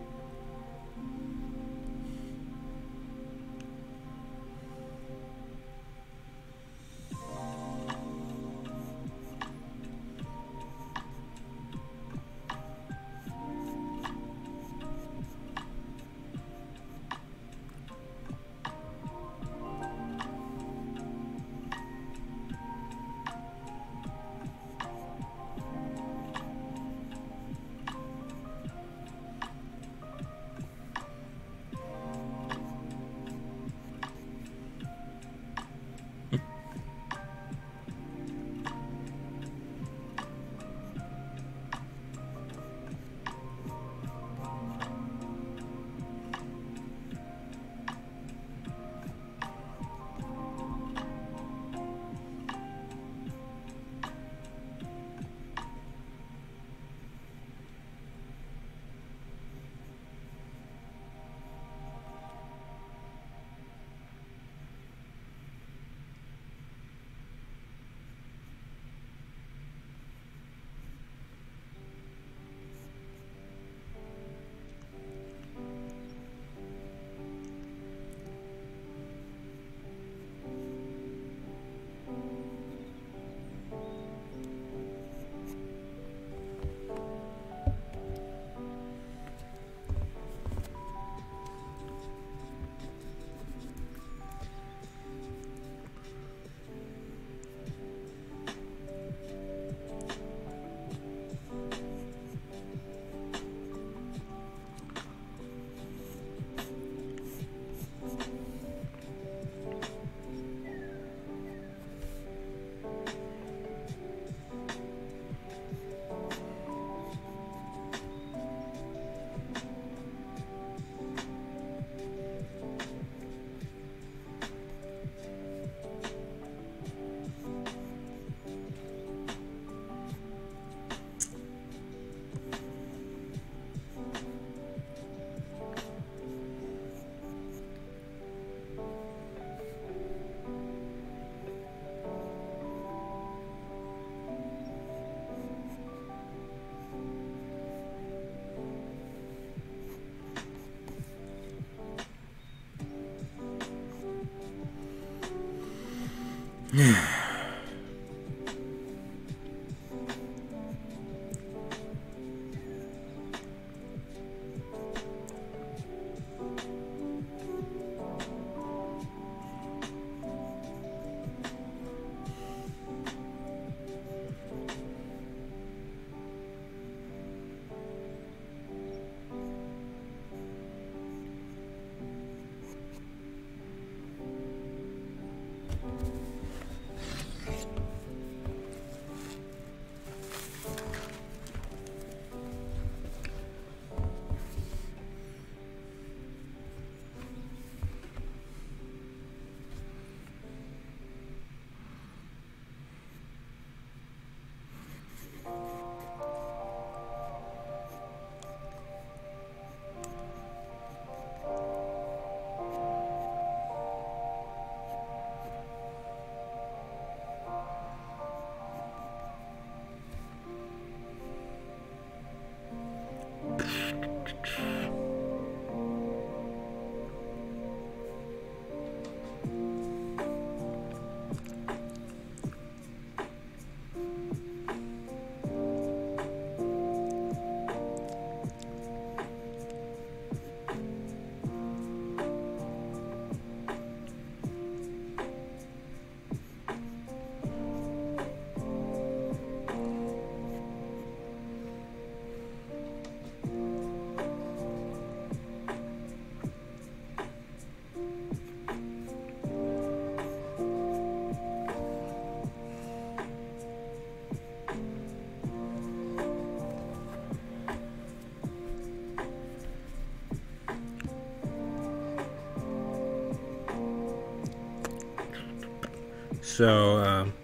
So, um,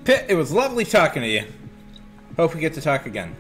Pitt, it was lovely talking to you. Hope we get to talk again.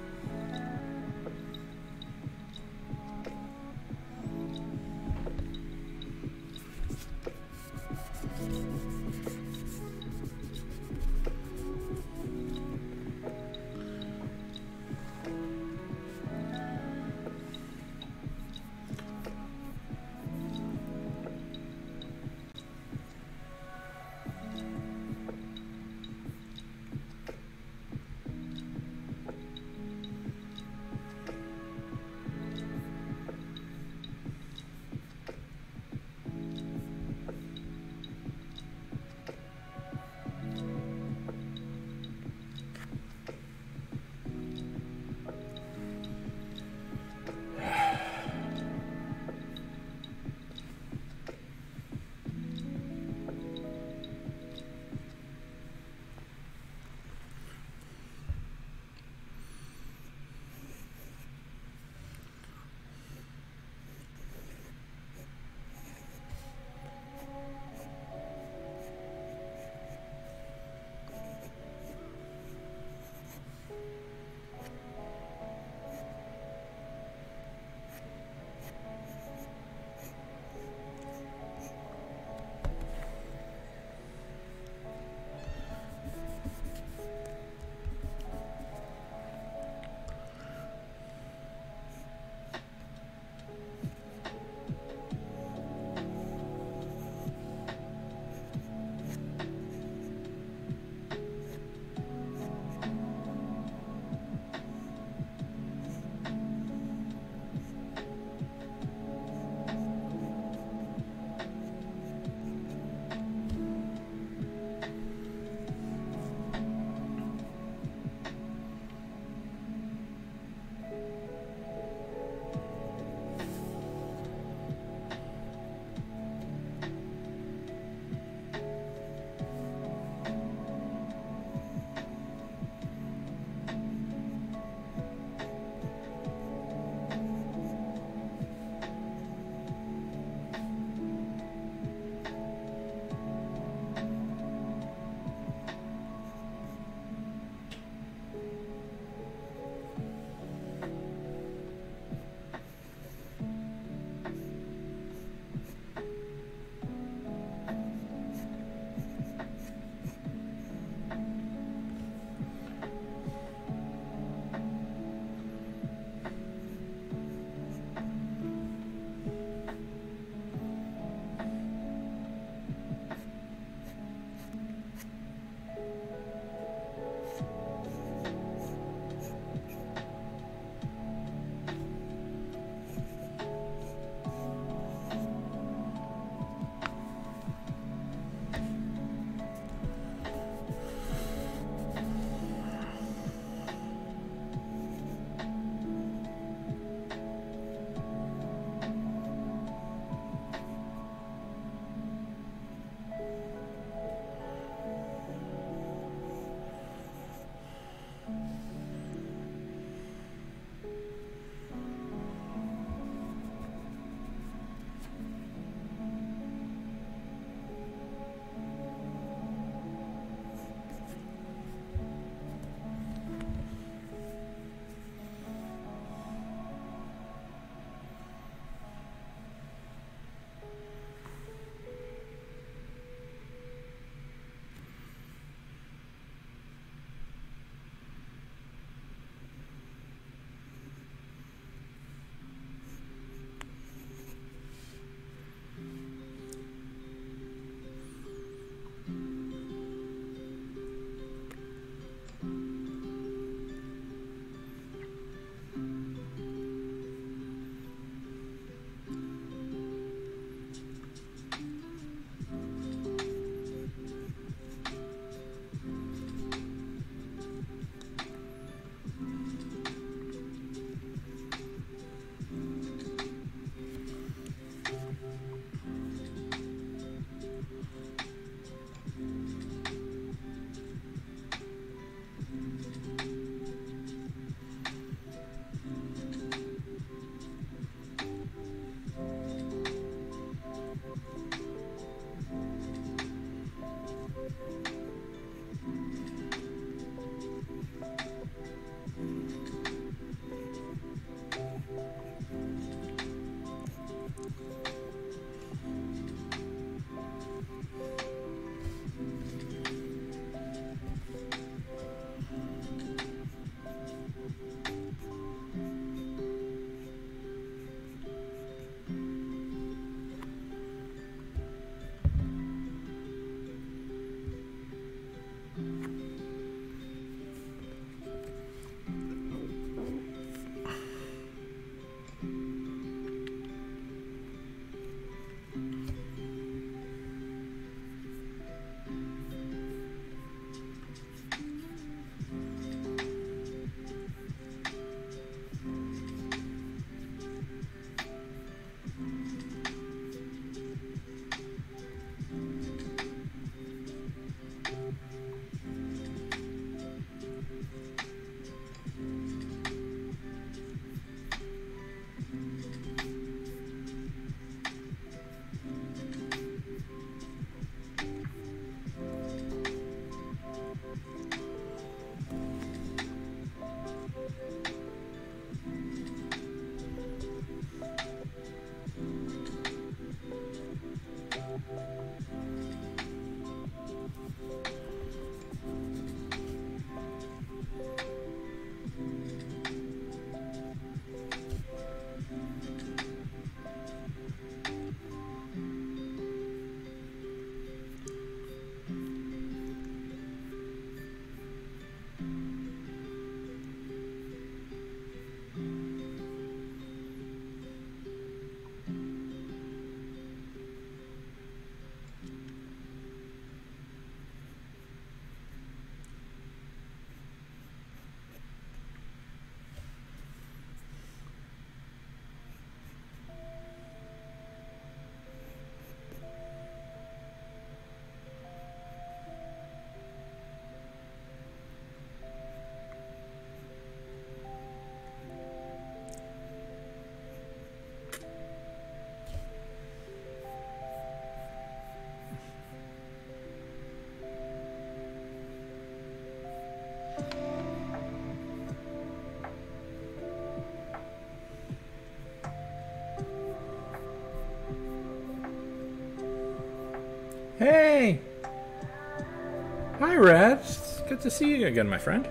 Hey! Hi, Red. It's good to see you again, my friend.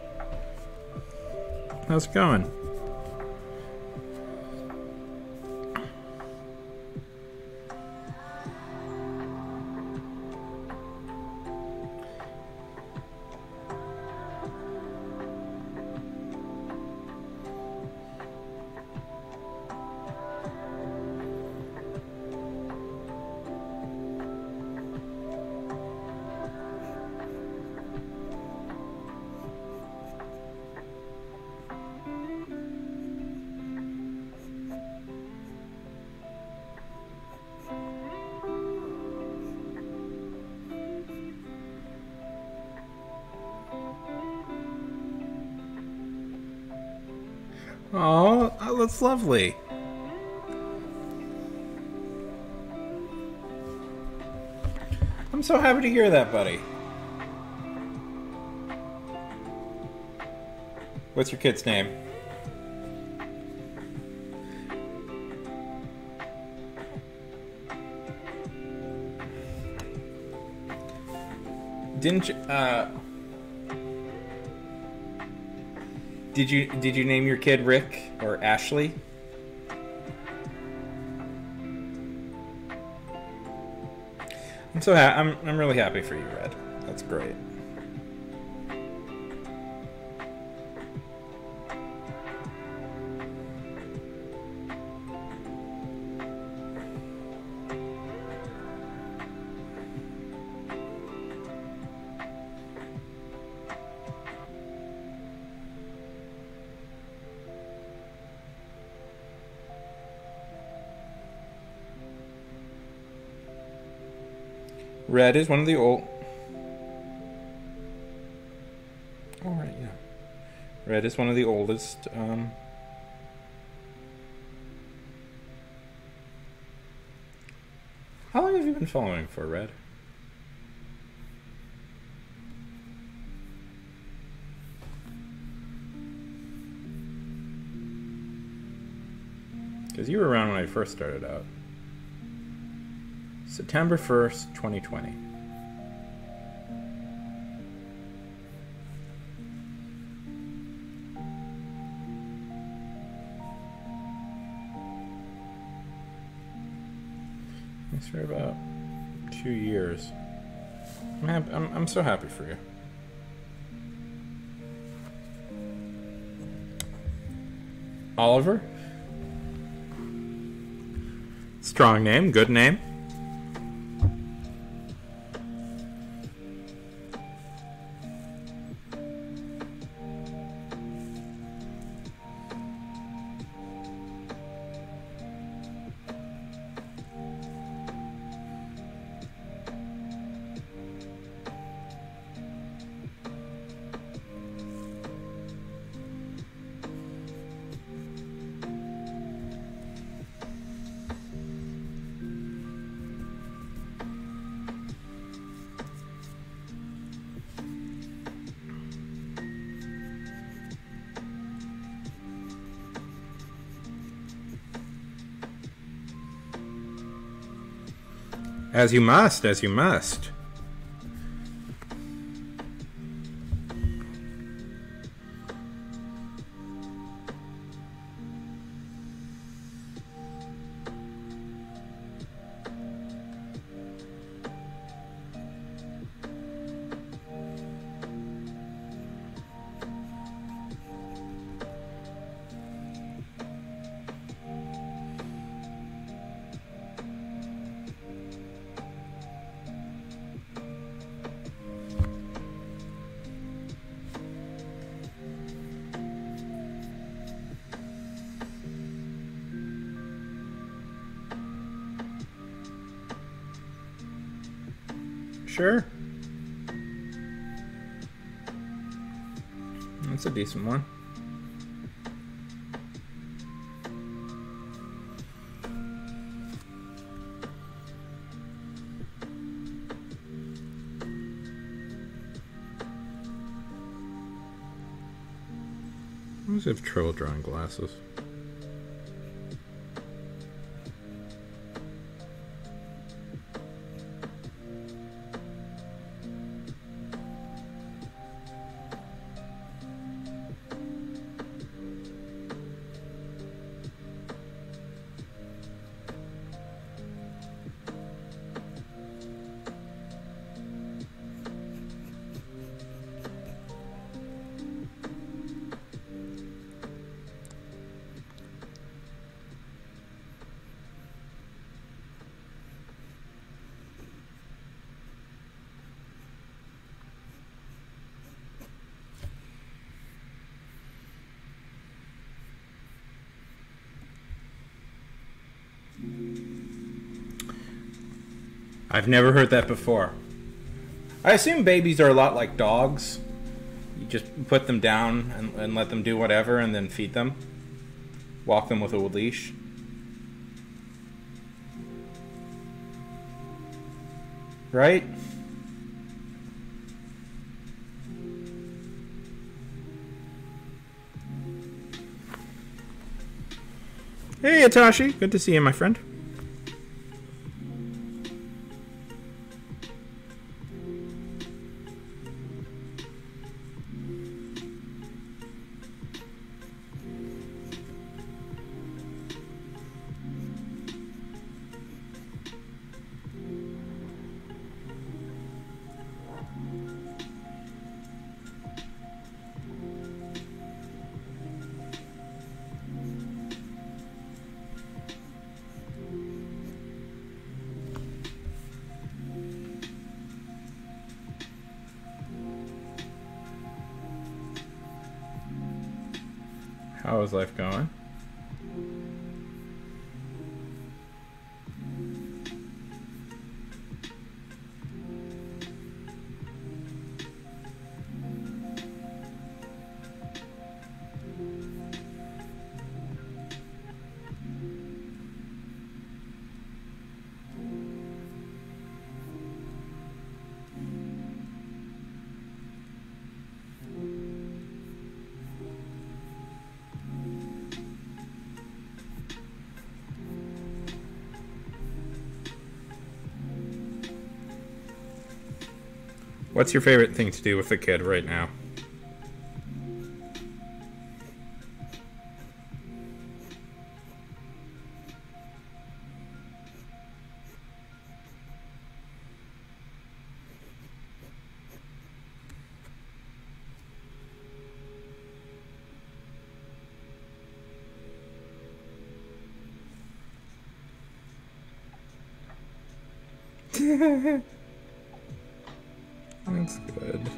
How's it going? Oh, that's lovely. I'm so happy to hear that, buddy. What's your kid's name? Didn't you, uh... Did you did you name your kid Rick or Ashley? I'm so ha I'm I'm really happy for you, Red. That's great. Red is one of the old... Oh, right, yeah. Red is one of the oldest, um... How long have you been following for, Red? Because you were around when I first started out. September first, twenty twenty. Thanks for about two years. I'm, happy, I'm, I'm so happy for you. Oliver? Strong name, good name. As you must, as you must. Sure. That's a decent one. I always have trouble drawing glasses. I've never heard that before. I assume babies are a lot like dogs. You just put them down and, and let them do whatever and then feed them. Walk them with a leash. Right? Hey, Atashi. Good to see you, my friend. How is life going? What's your favorite thing to do with the kid right now? That's good.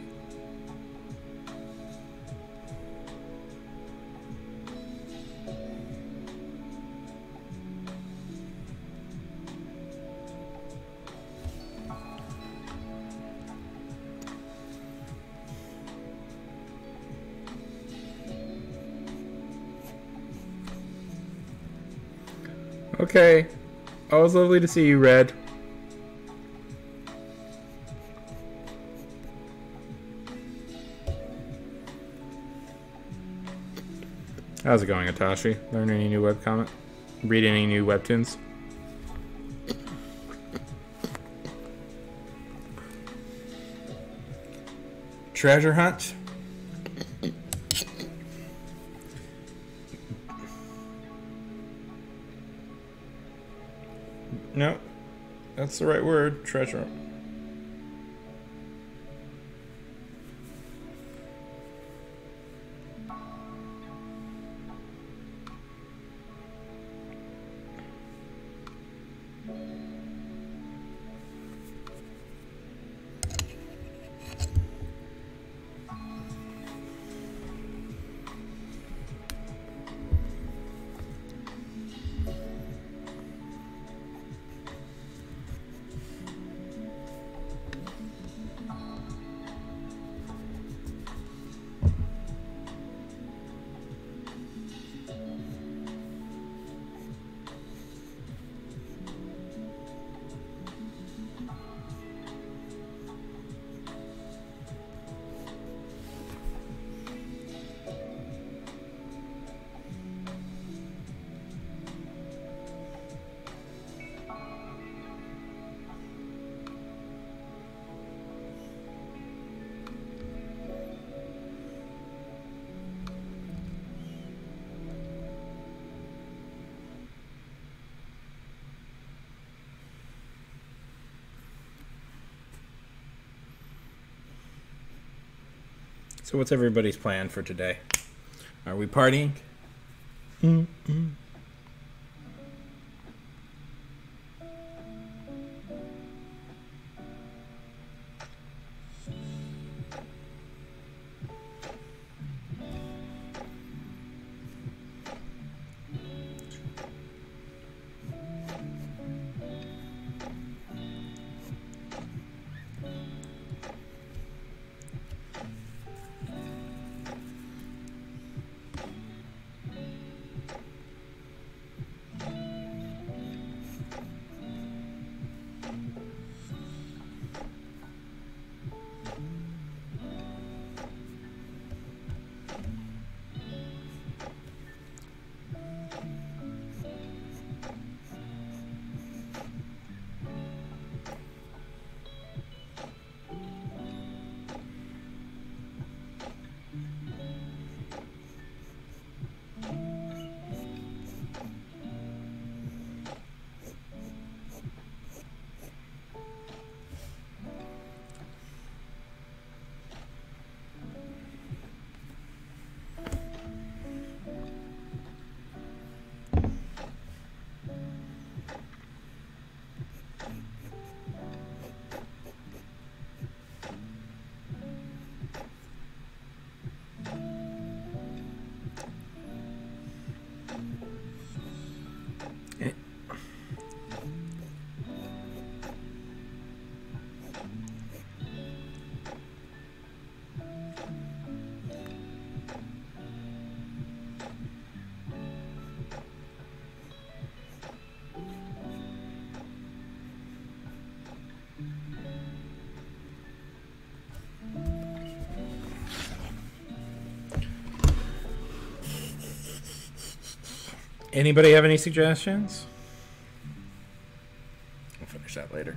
Okay. Always lovely to see you, Red. How's it going, Atashi? Learn any new webcomic? Read any new webtoons? treasure hunt. No, that's the right word. Treasure. So what's everybody's plan for today? Are we partying? Mm-hmm. Anybody have any suggestions? I'll finish that later.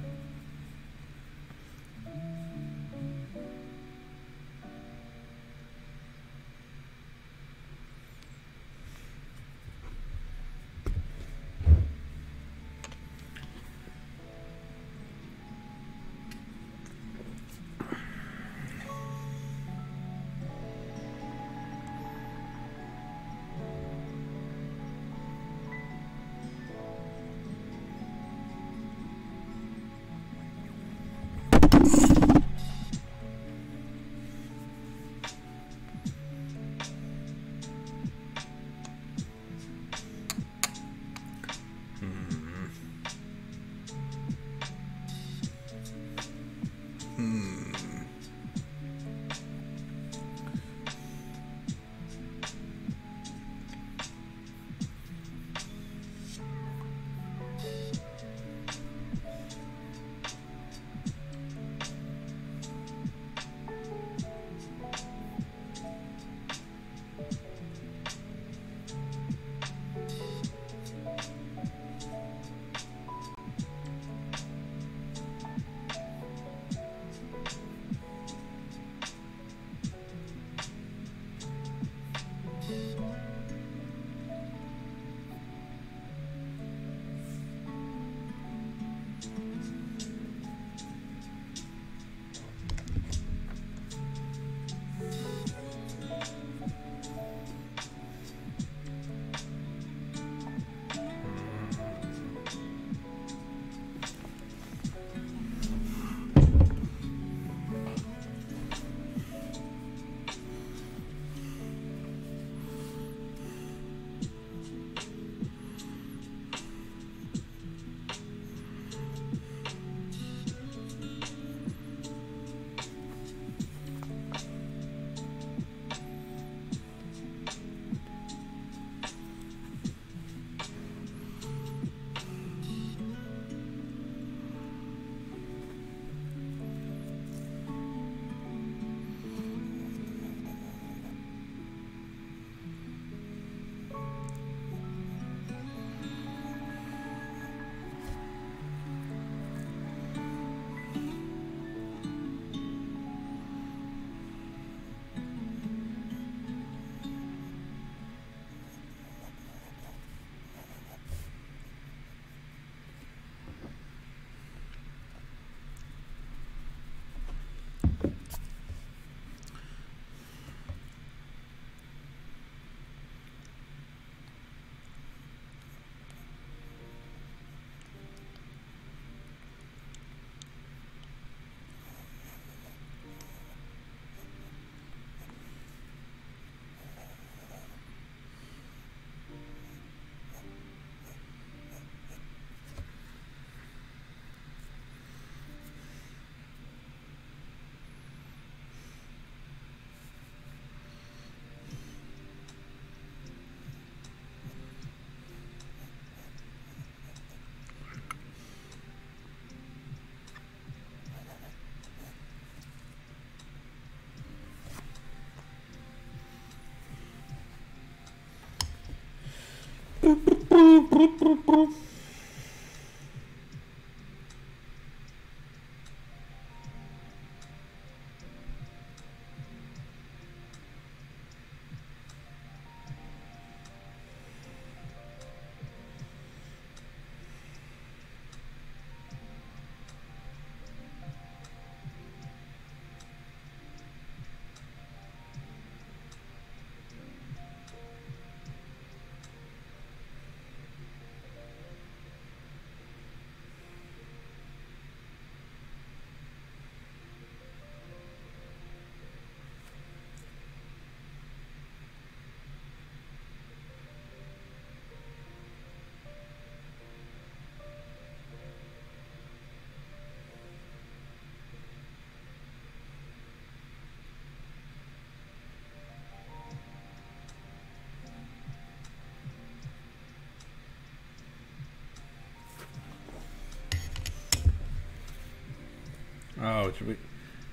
Oh, should we?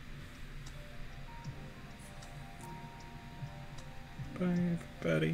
Bye, everybody.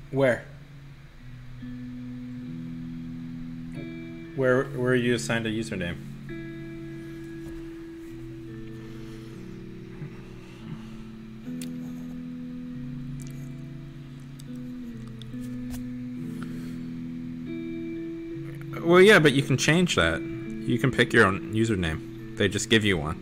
Where? Where where are you assigned a username? Well, yeah, but you can change that. You can pick your own username. They just give you one.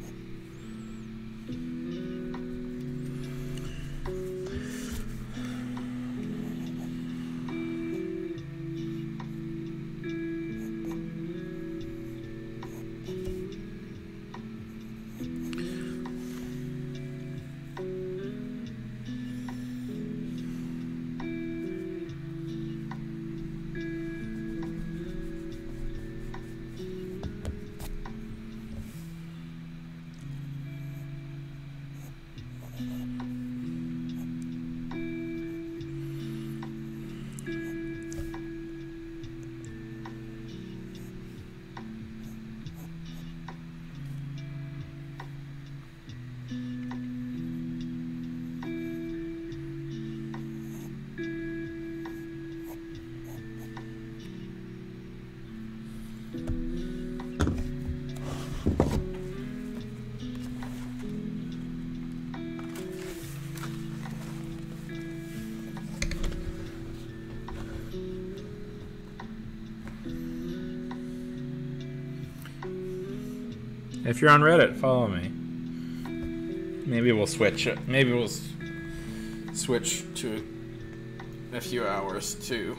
If you're on Reddit, follow me. Maybe we'll switch it. Maybe we'll s- switch to a few hours to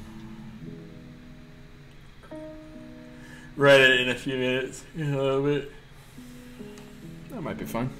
Reddit in a few minutes. In a little bit. That might be fun.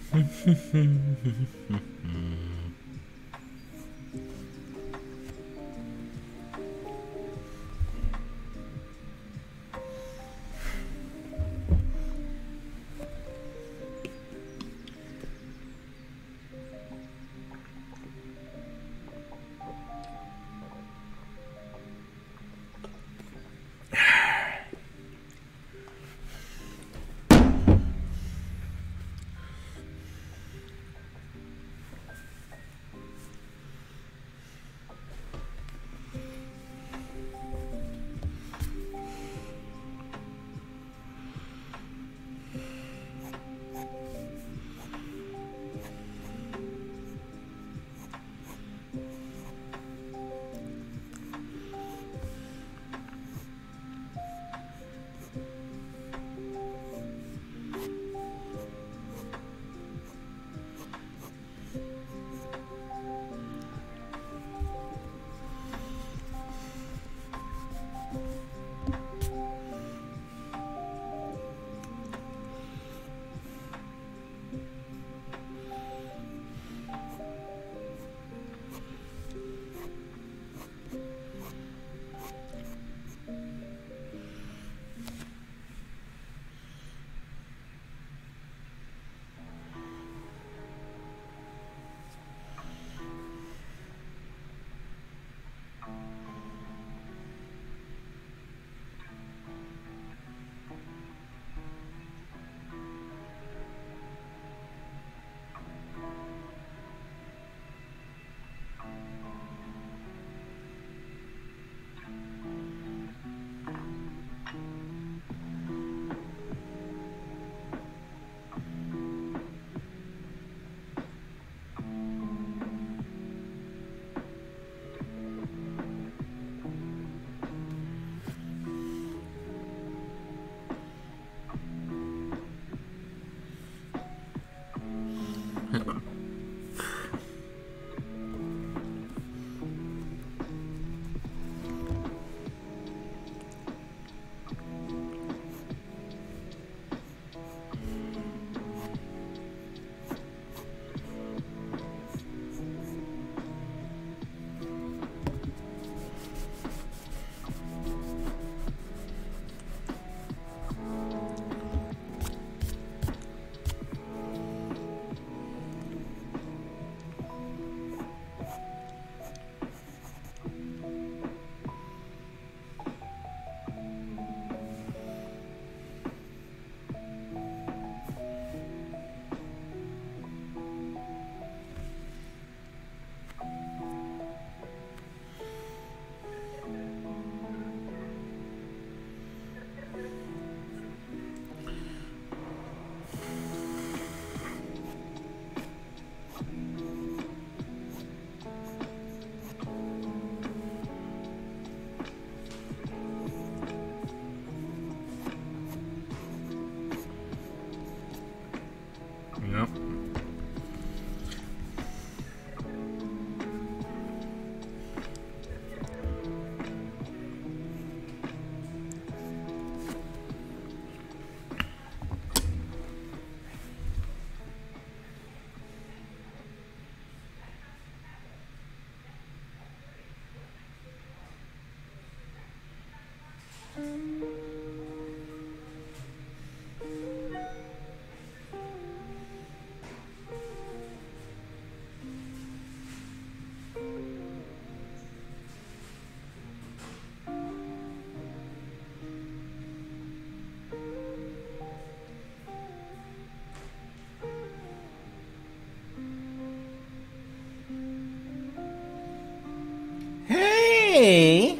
Hey,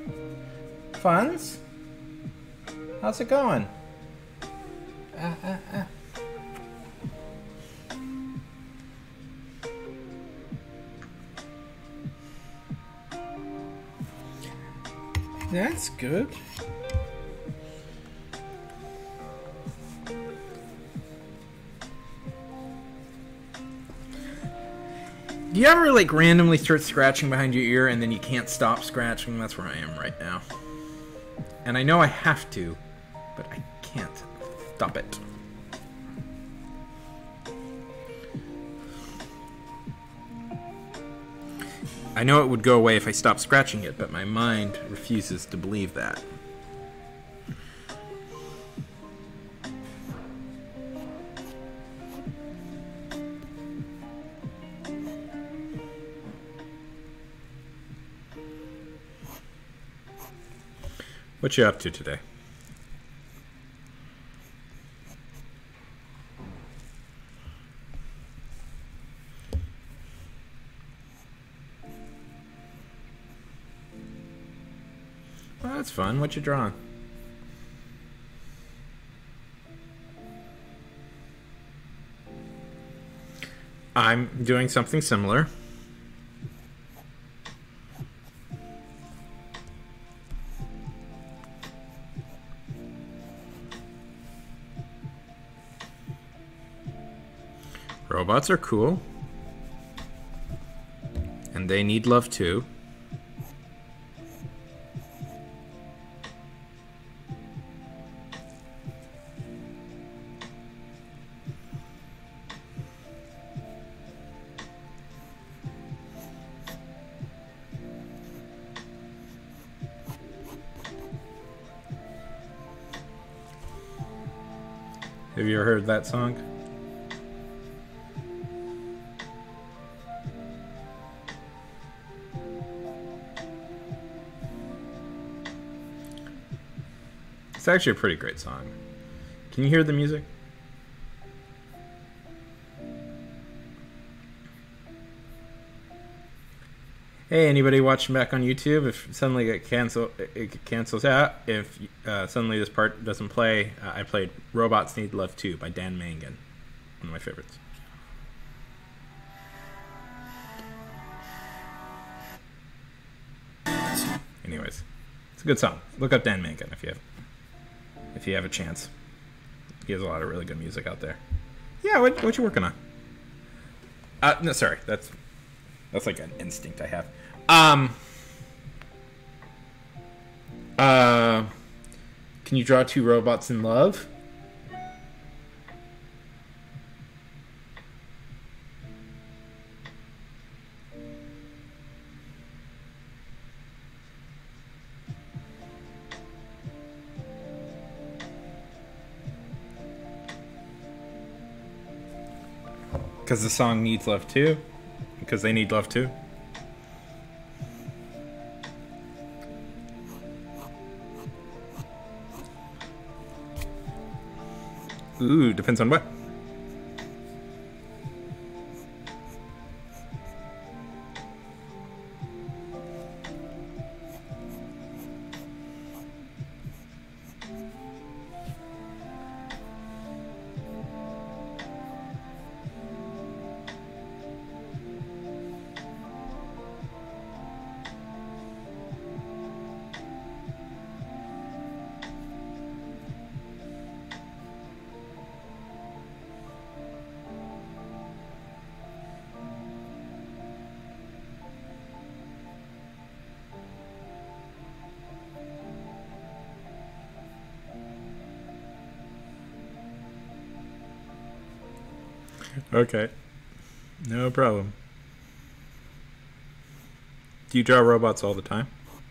Funds, how's it going? Uh, uh, uh. That's good. Do you ever like randomly start scratching behind your ear and then you can't stop scratching? That's where I am right now. And I know I have to, but I can't stop it. I know it would go away if I stopped scratching it, but my mind refuses to believe that. What you up to today? Well, that's fun. What you drawing? I'm doing something similar. Robots are cool. And they need love too. Have you ever heard that song? It's actually a pretty great song. Can you hear the music? Hey, anybody watching back on YouTube? If suddenly it cancel, it cancels out. If uh, suddenly this part doesn't play, uh, I played "Robots Need Love Too" by Dan Mangan, one of my favorites. Anyways, it's a good song. Look up Dan Mangan if you have, if you have a chance. He has a lot of really good music out there. Yeah, what what you working on? Uh, no, sorry, that's that's like an instinct I have. Um. Uh. Can you draw two robots in love? Because the song needs love too. Because they need love too. Ooh, depends on what. Okay. No problem. Do you draw robots all the time?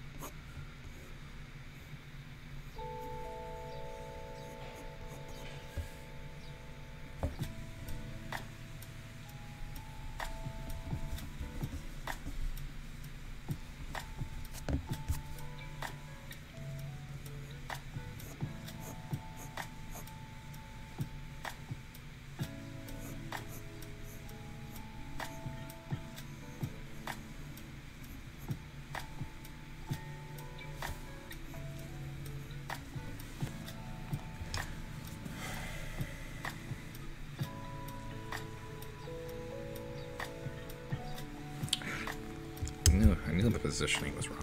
I knew, I knew the positioning was wrong.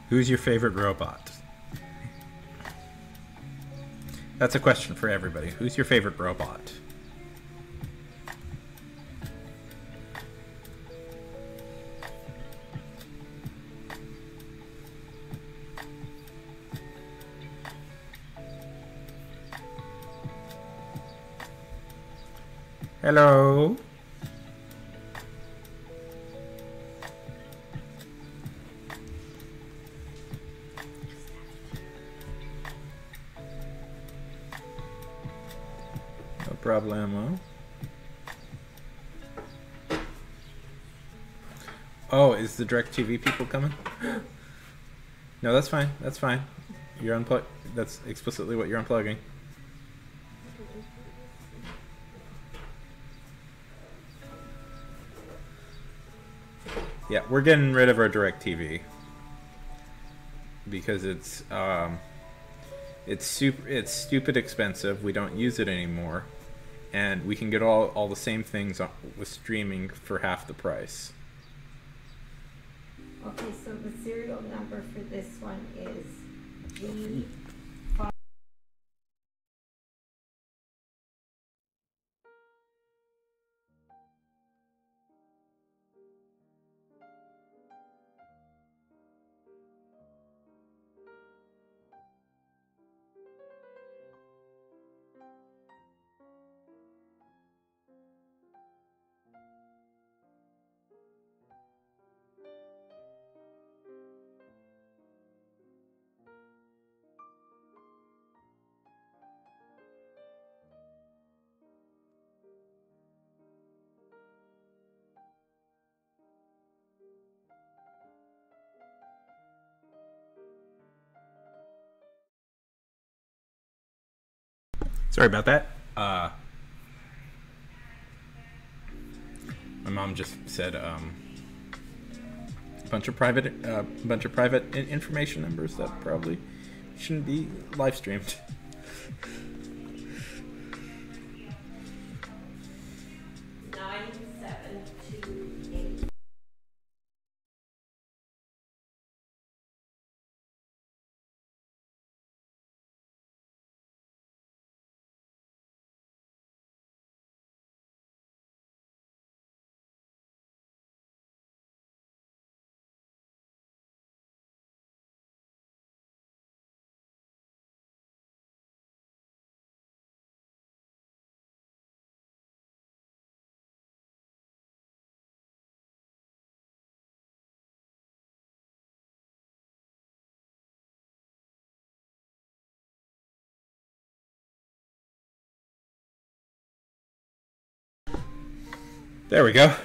Who's your favorite robot? That's a question for everybody. Who's your favorite robot? Hello? No problemo. Oh, is the DirecTV people coming? No, that's fine. That's fine. You're unplug. That's explicitly what you're unplugging. Yeah, we're getting rid of our DirecTV because it's um, it's super, it's stupid expensive. We don't use it anymore, and we can get all all the same things with streaming for half the price. Okay, so the serial number for this one is V. Sorry about that. Uh, my mom just said um, a bunch of private, uh, bunch of private information numbers that probably shouldn't be live streamed. Nine seven two eight. There we go.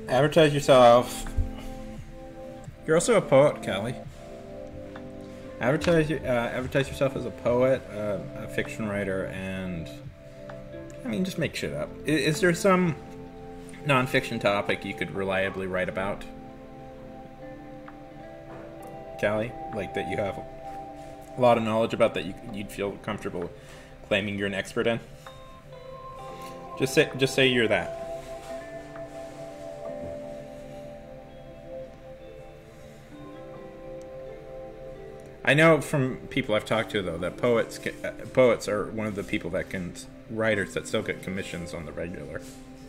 Advertise yourself. You're also a poet, Callie. Advertise your, uh, advertise yourself as a poet, uh, a fiction writer, and I mean, just make shit up. Is, is there some nonfiction topic you could reliably write about, Callie? Like that you have a lot of knowledge about that you, you'd feel comfortable claiming you're an expert in? Just say, just say you're that. I know from people I've talked to, though, that poets can, uh, poets are one of the people that can, writers that still get commissions on the regular.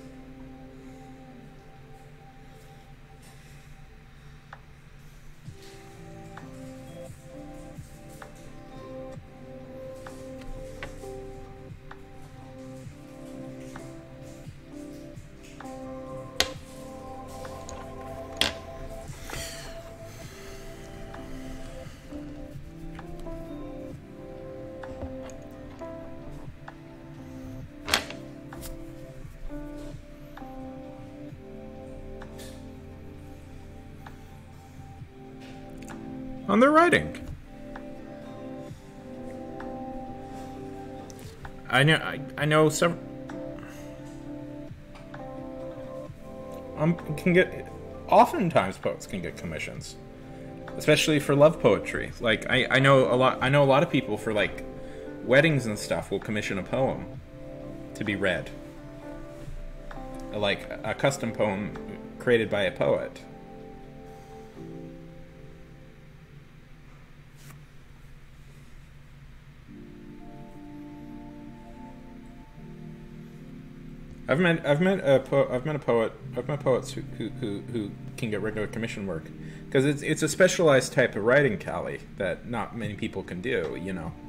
On their writing. I know. I, I know several. Um, can get. Oftentimes, poets can get commissions, especially for love poetry. Like I, I know a lot. I know a lot of people for like weddings and stuff will commission a poem to be read. Like a custom poem created by a poet. I've met I've met a po- I've met a poet I've met poets who who, who, who can get regular commission work because it's it's a specialized type of writing, Callie, that not many people can do. You know.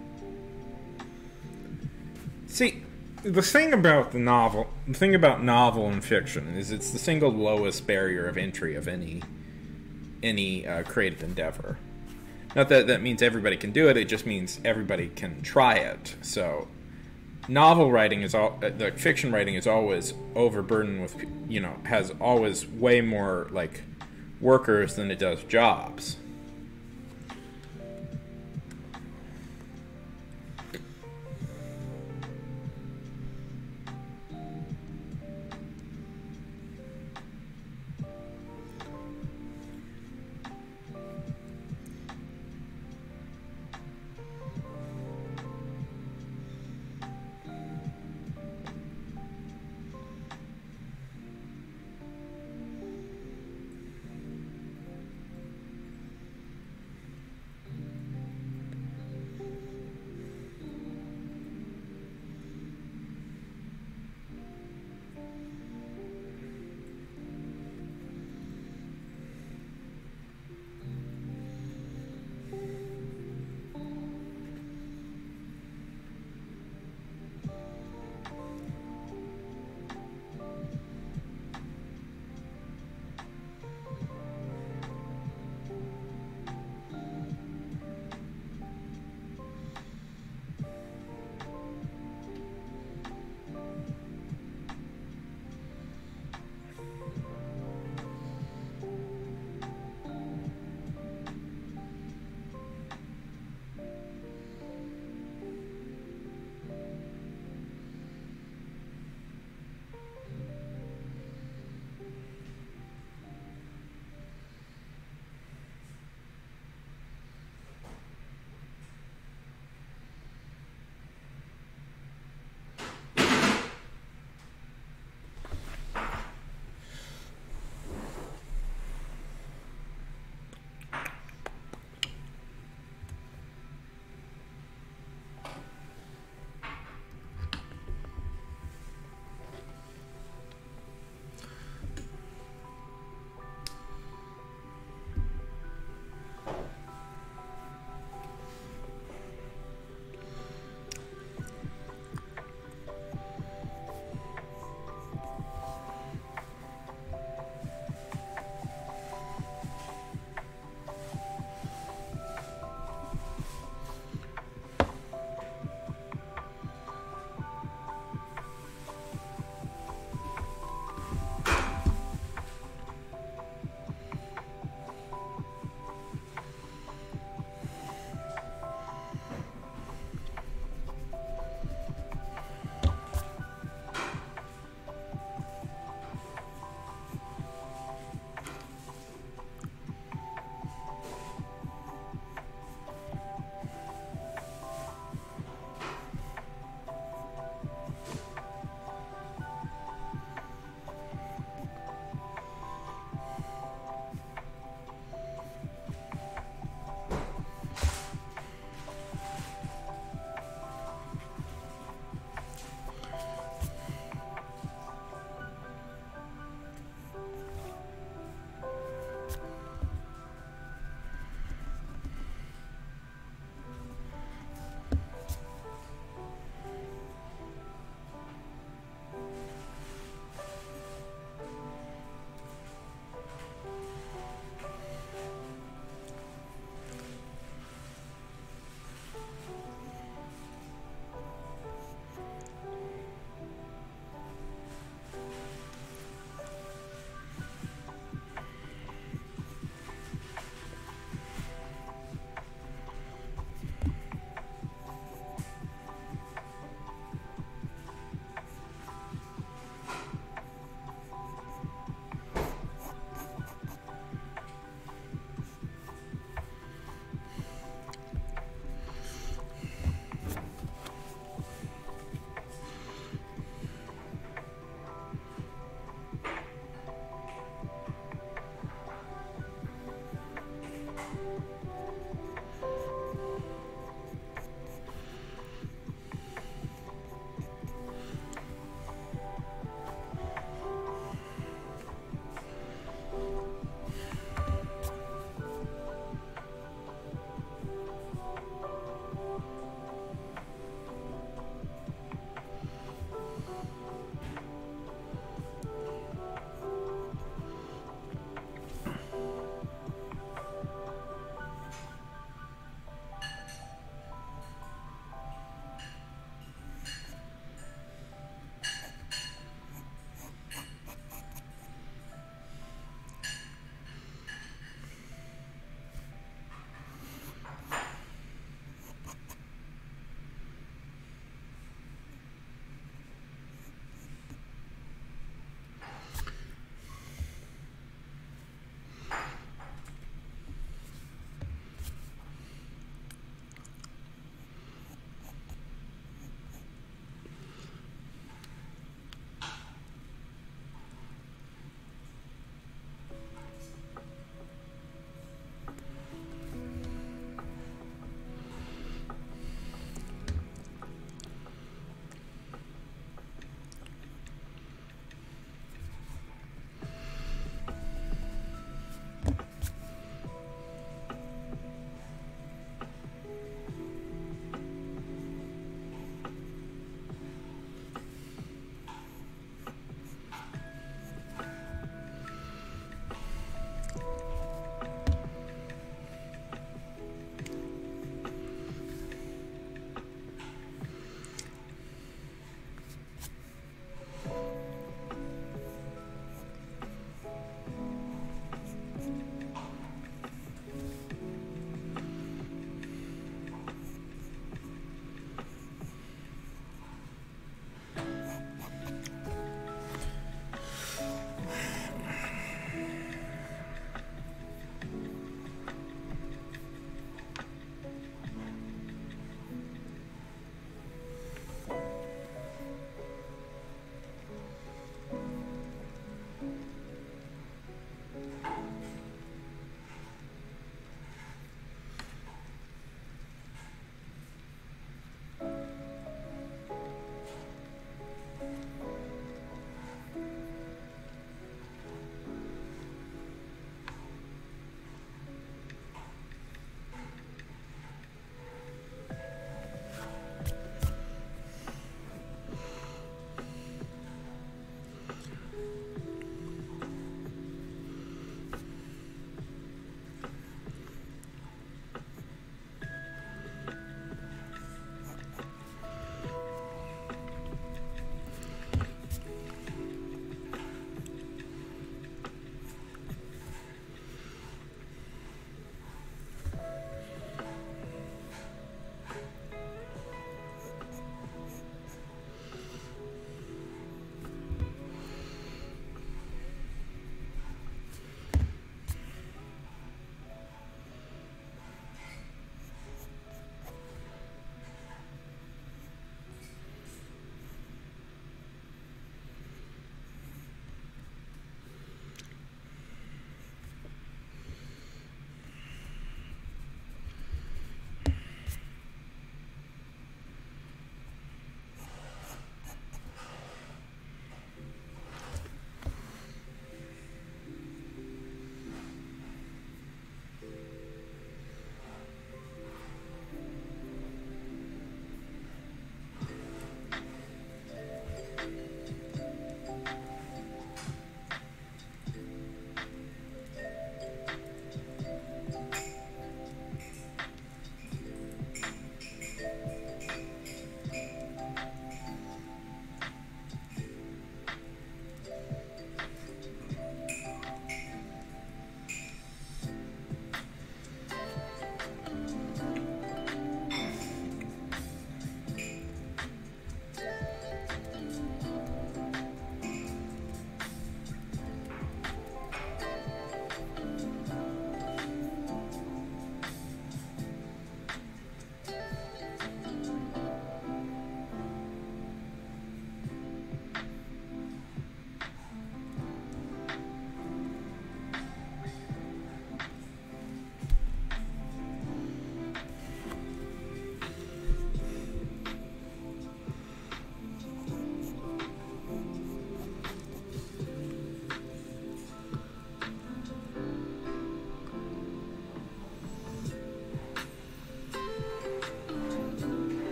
See, the thing about the novel, the thing about novel and fiction is it's the single lowest barrier of entry of any any uh, creative endeavor. Not that that means everybody can do it; it just means everybody can try it. So. Novel writing is all the fiction writing is always overburdened with, you know, has always way more like workers than it does jobs.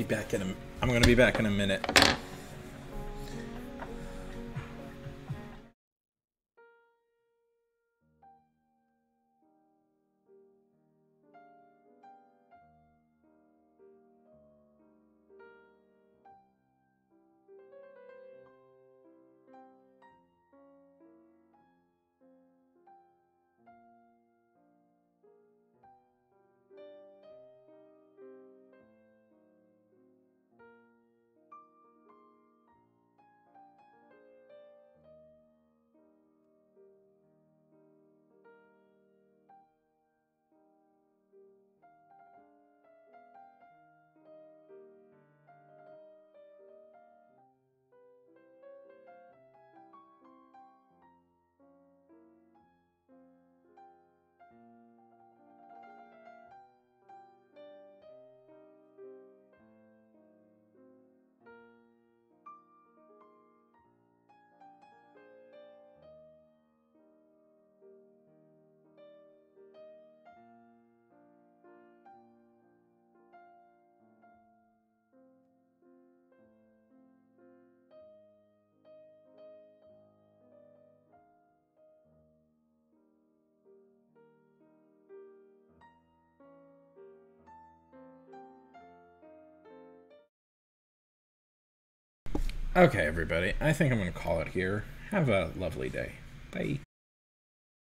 Be back in a. I'm gonna be back in a minute. Okay, everybody. I think I'm going to call it here. Have a lovely day. Bye.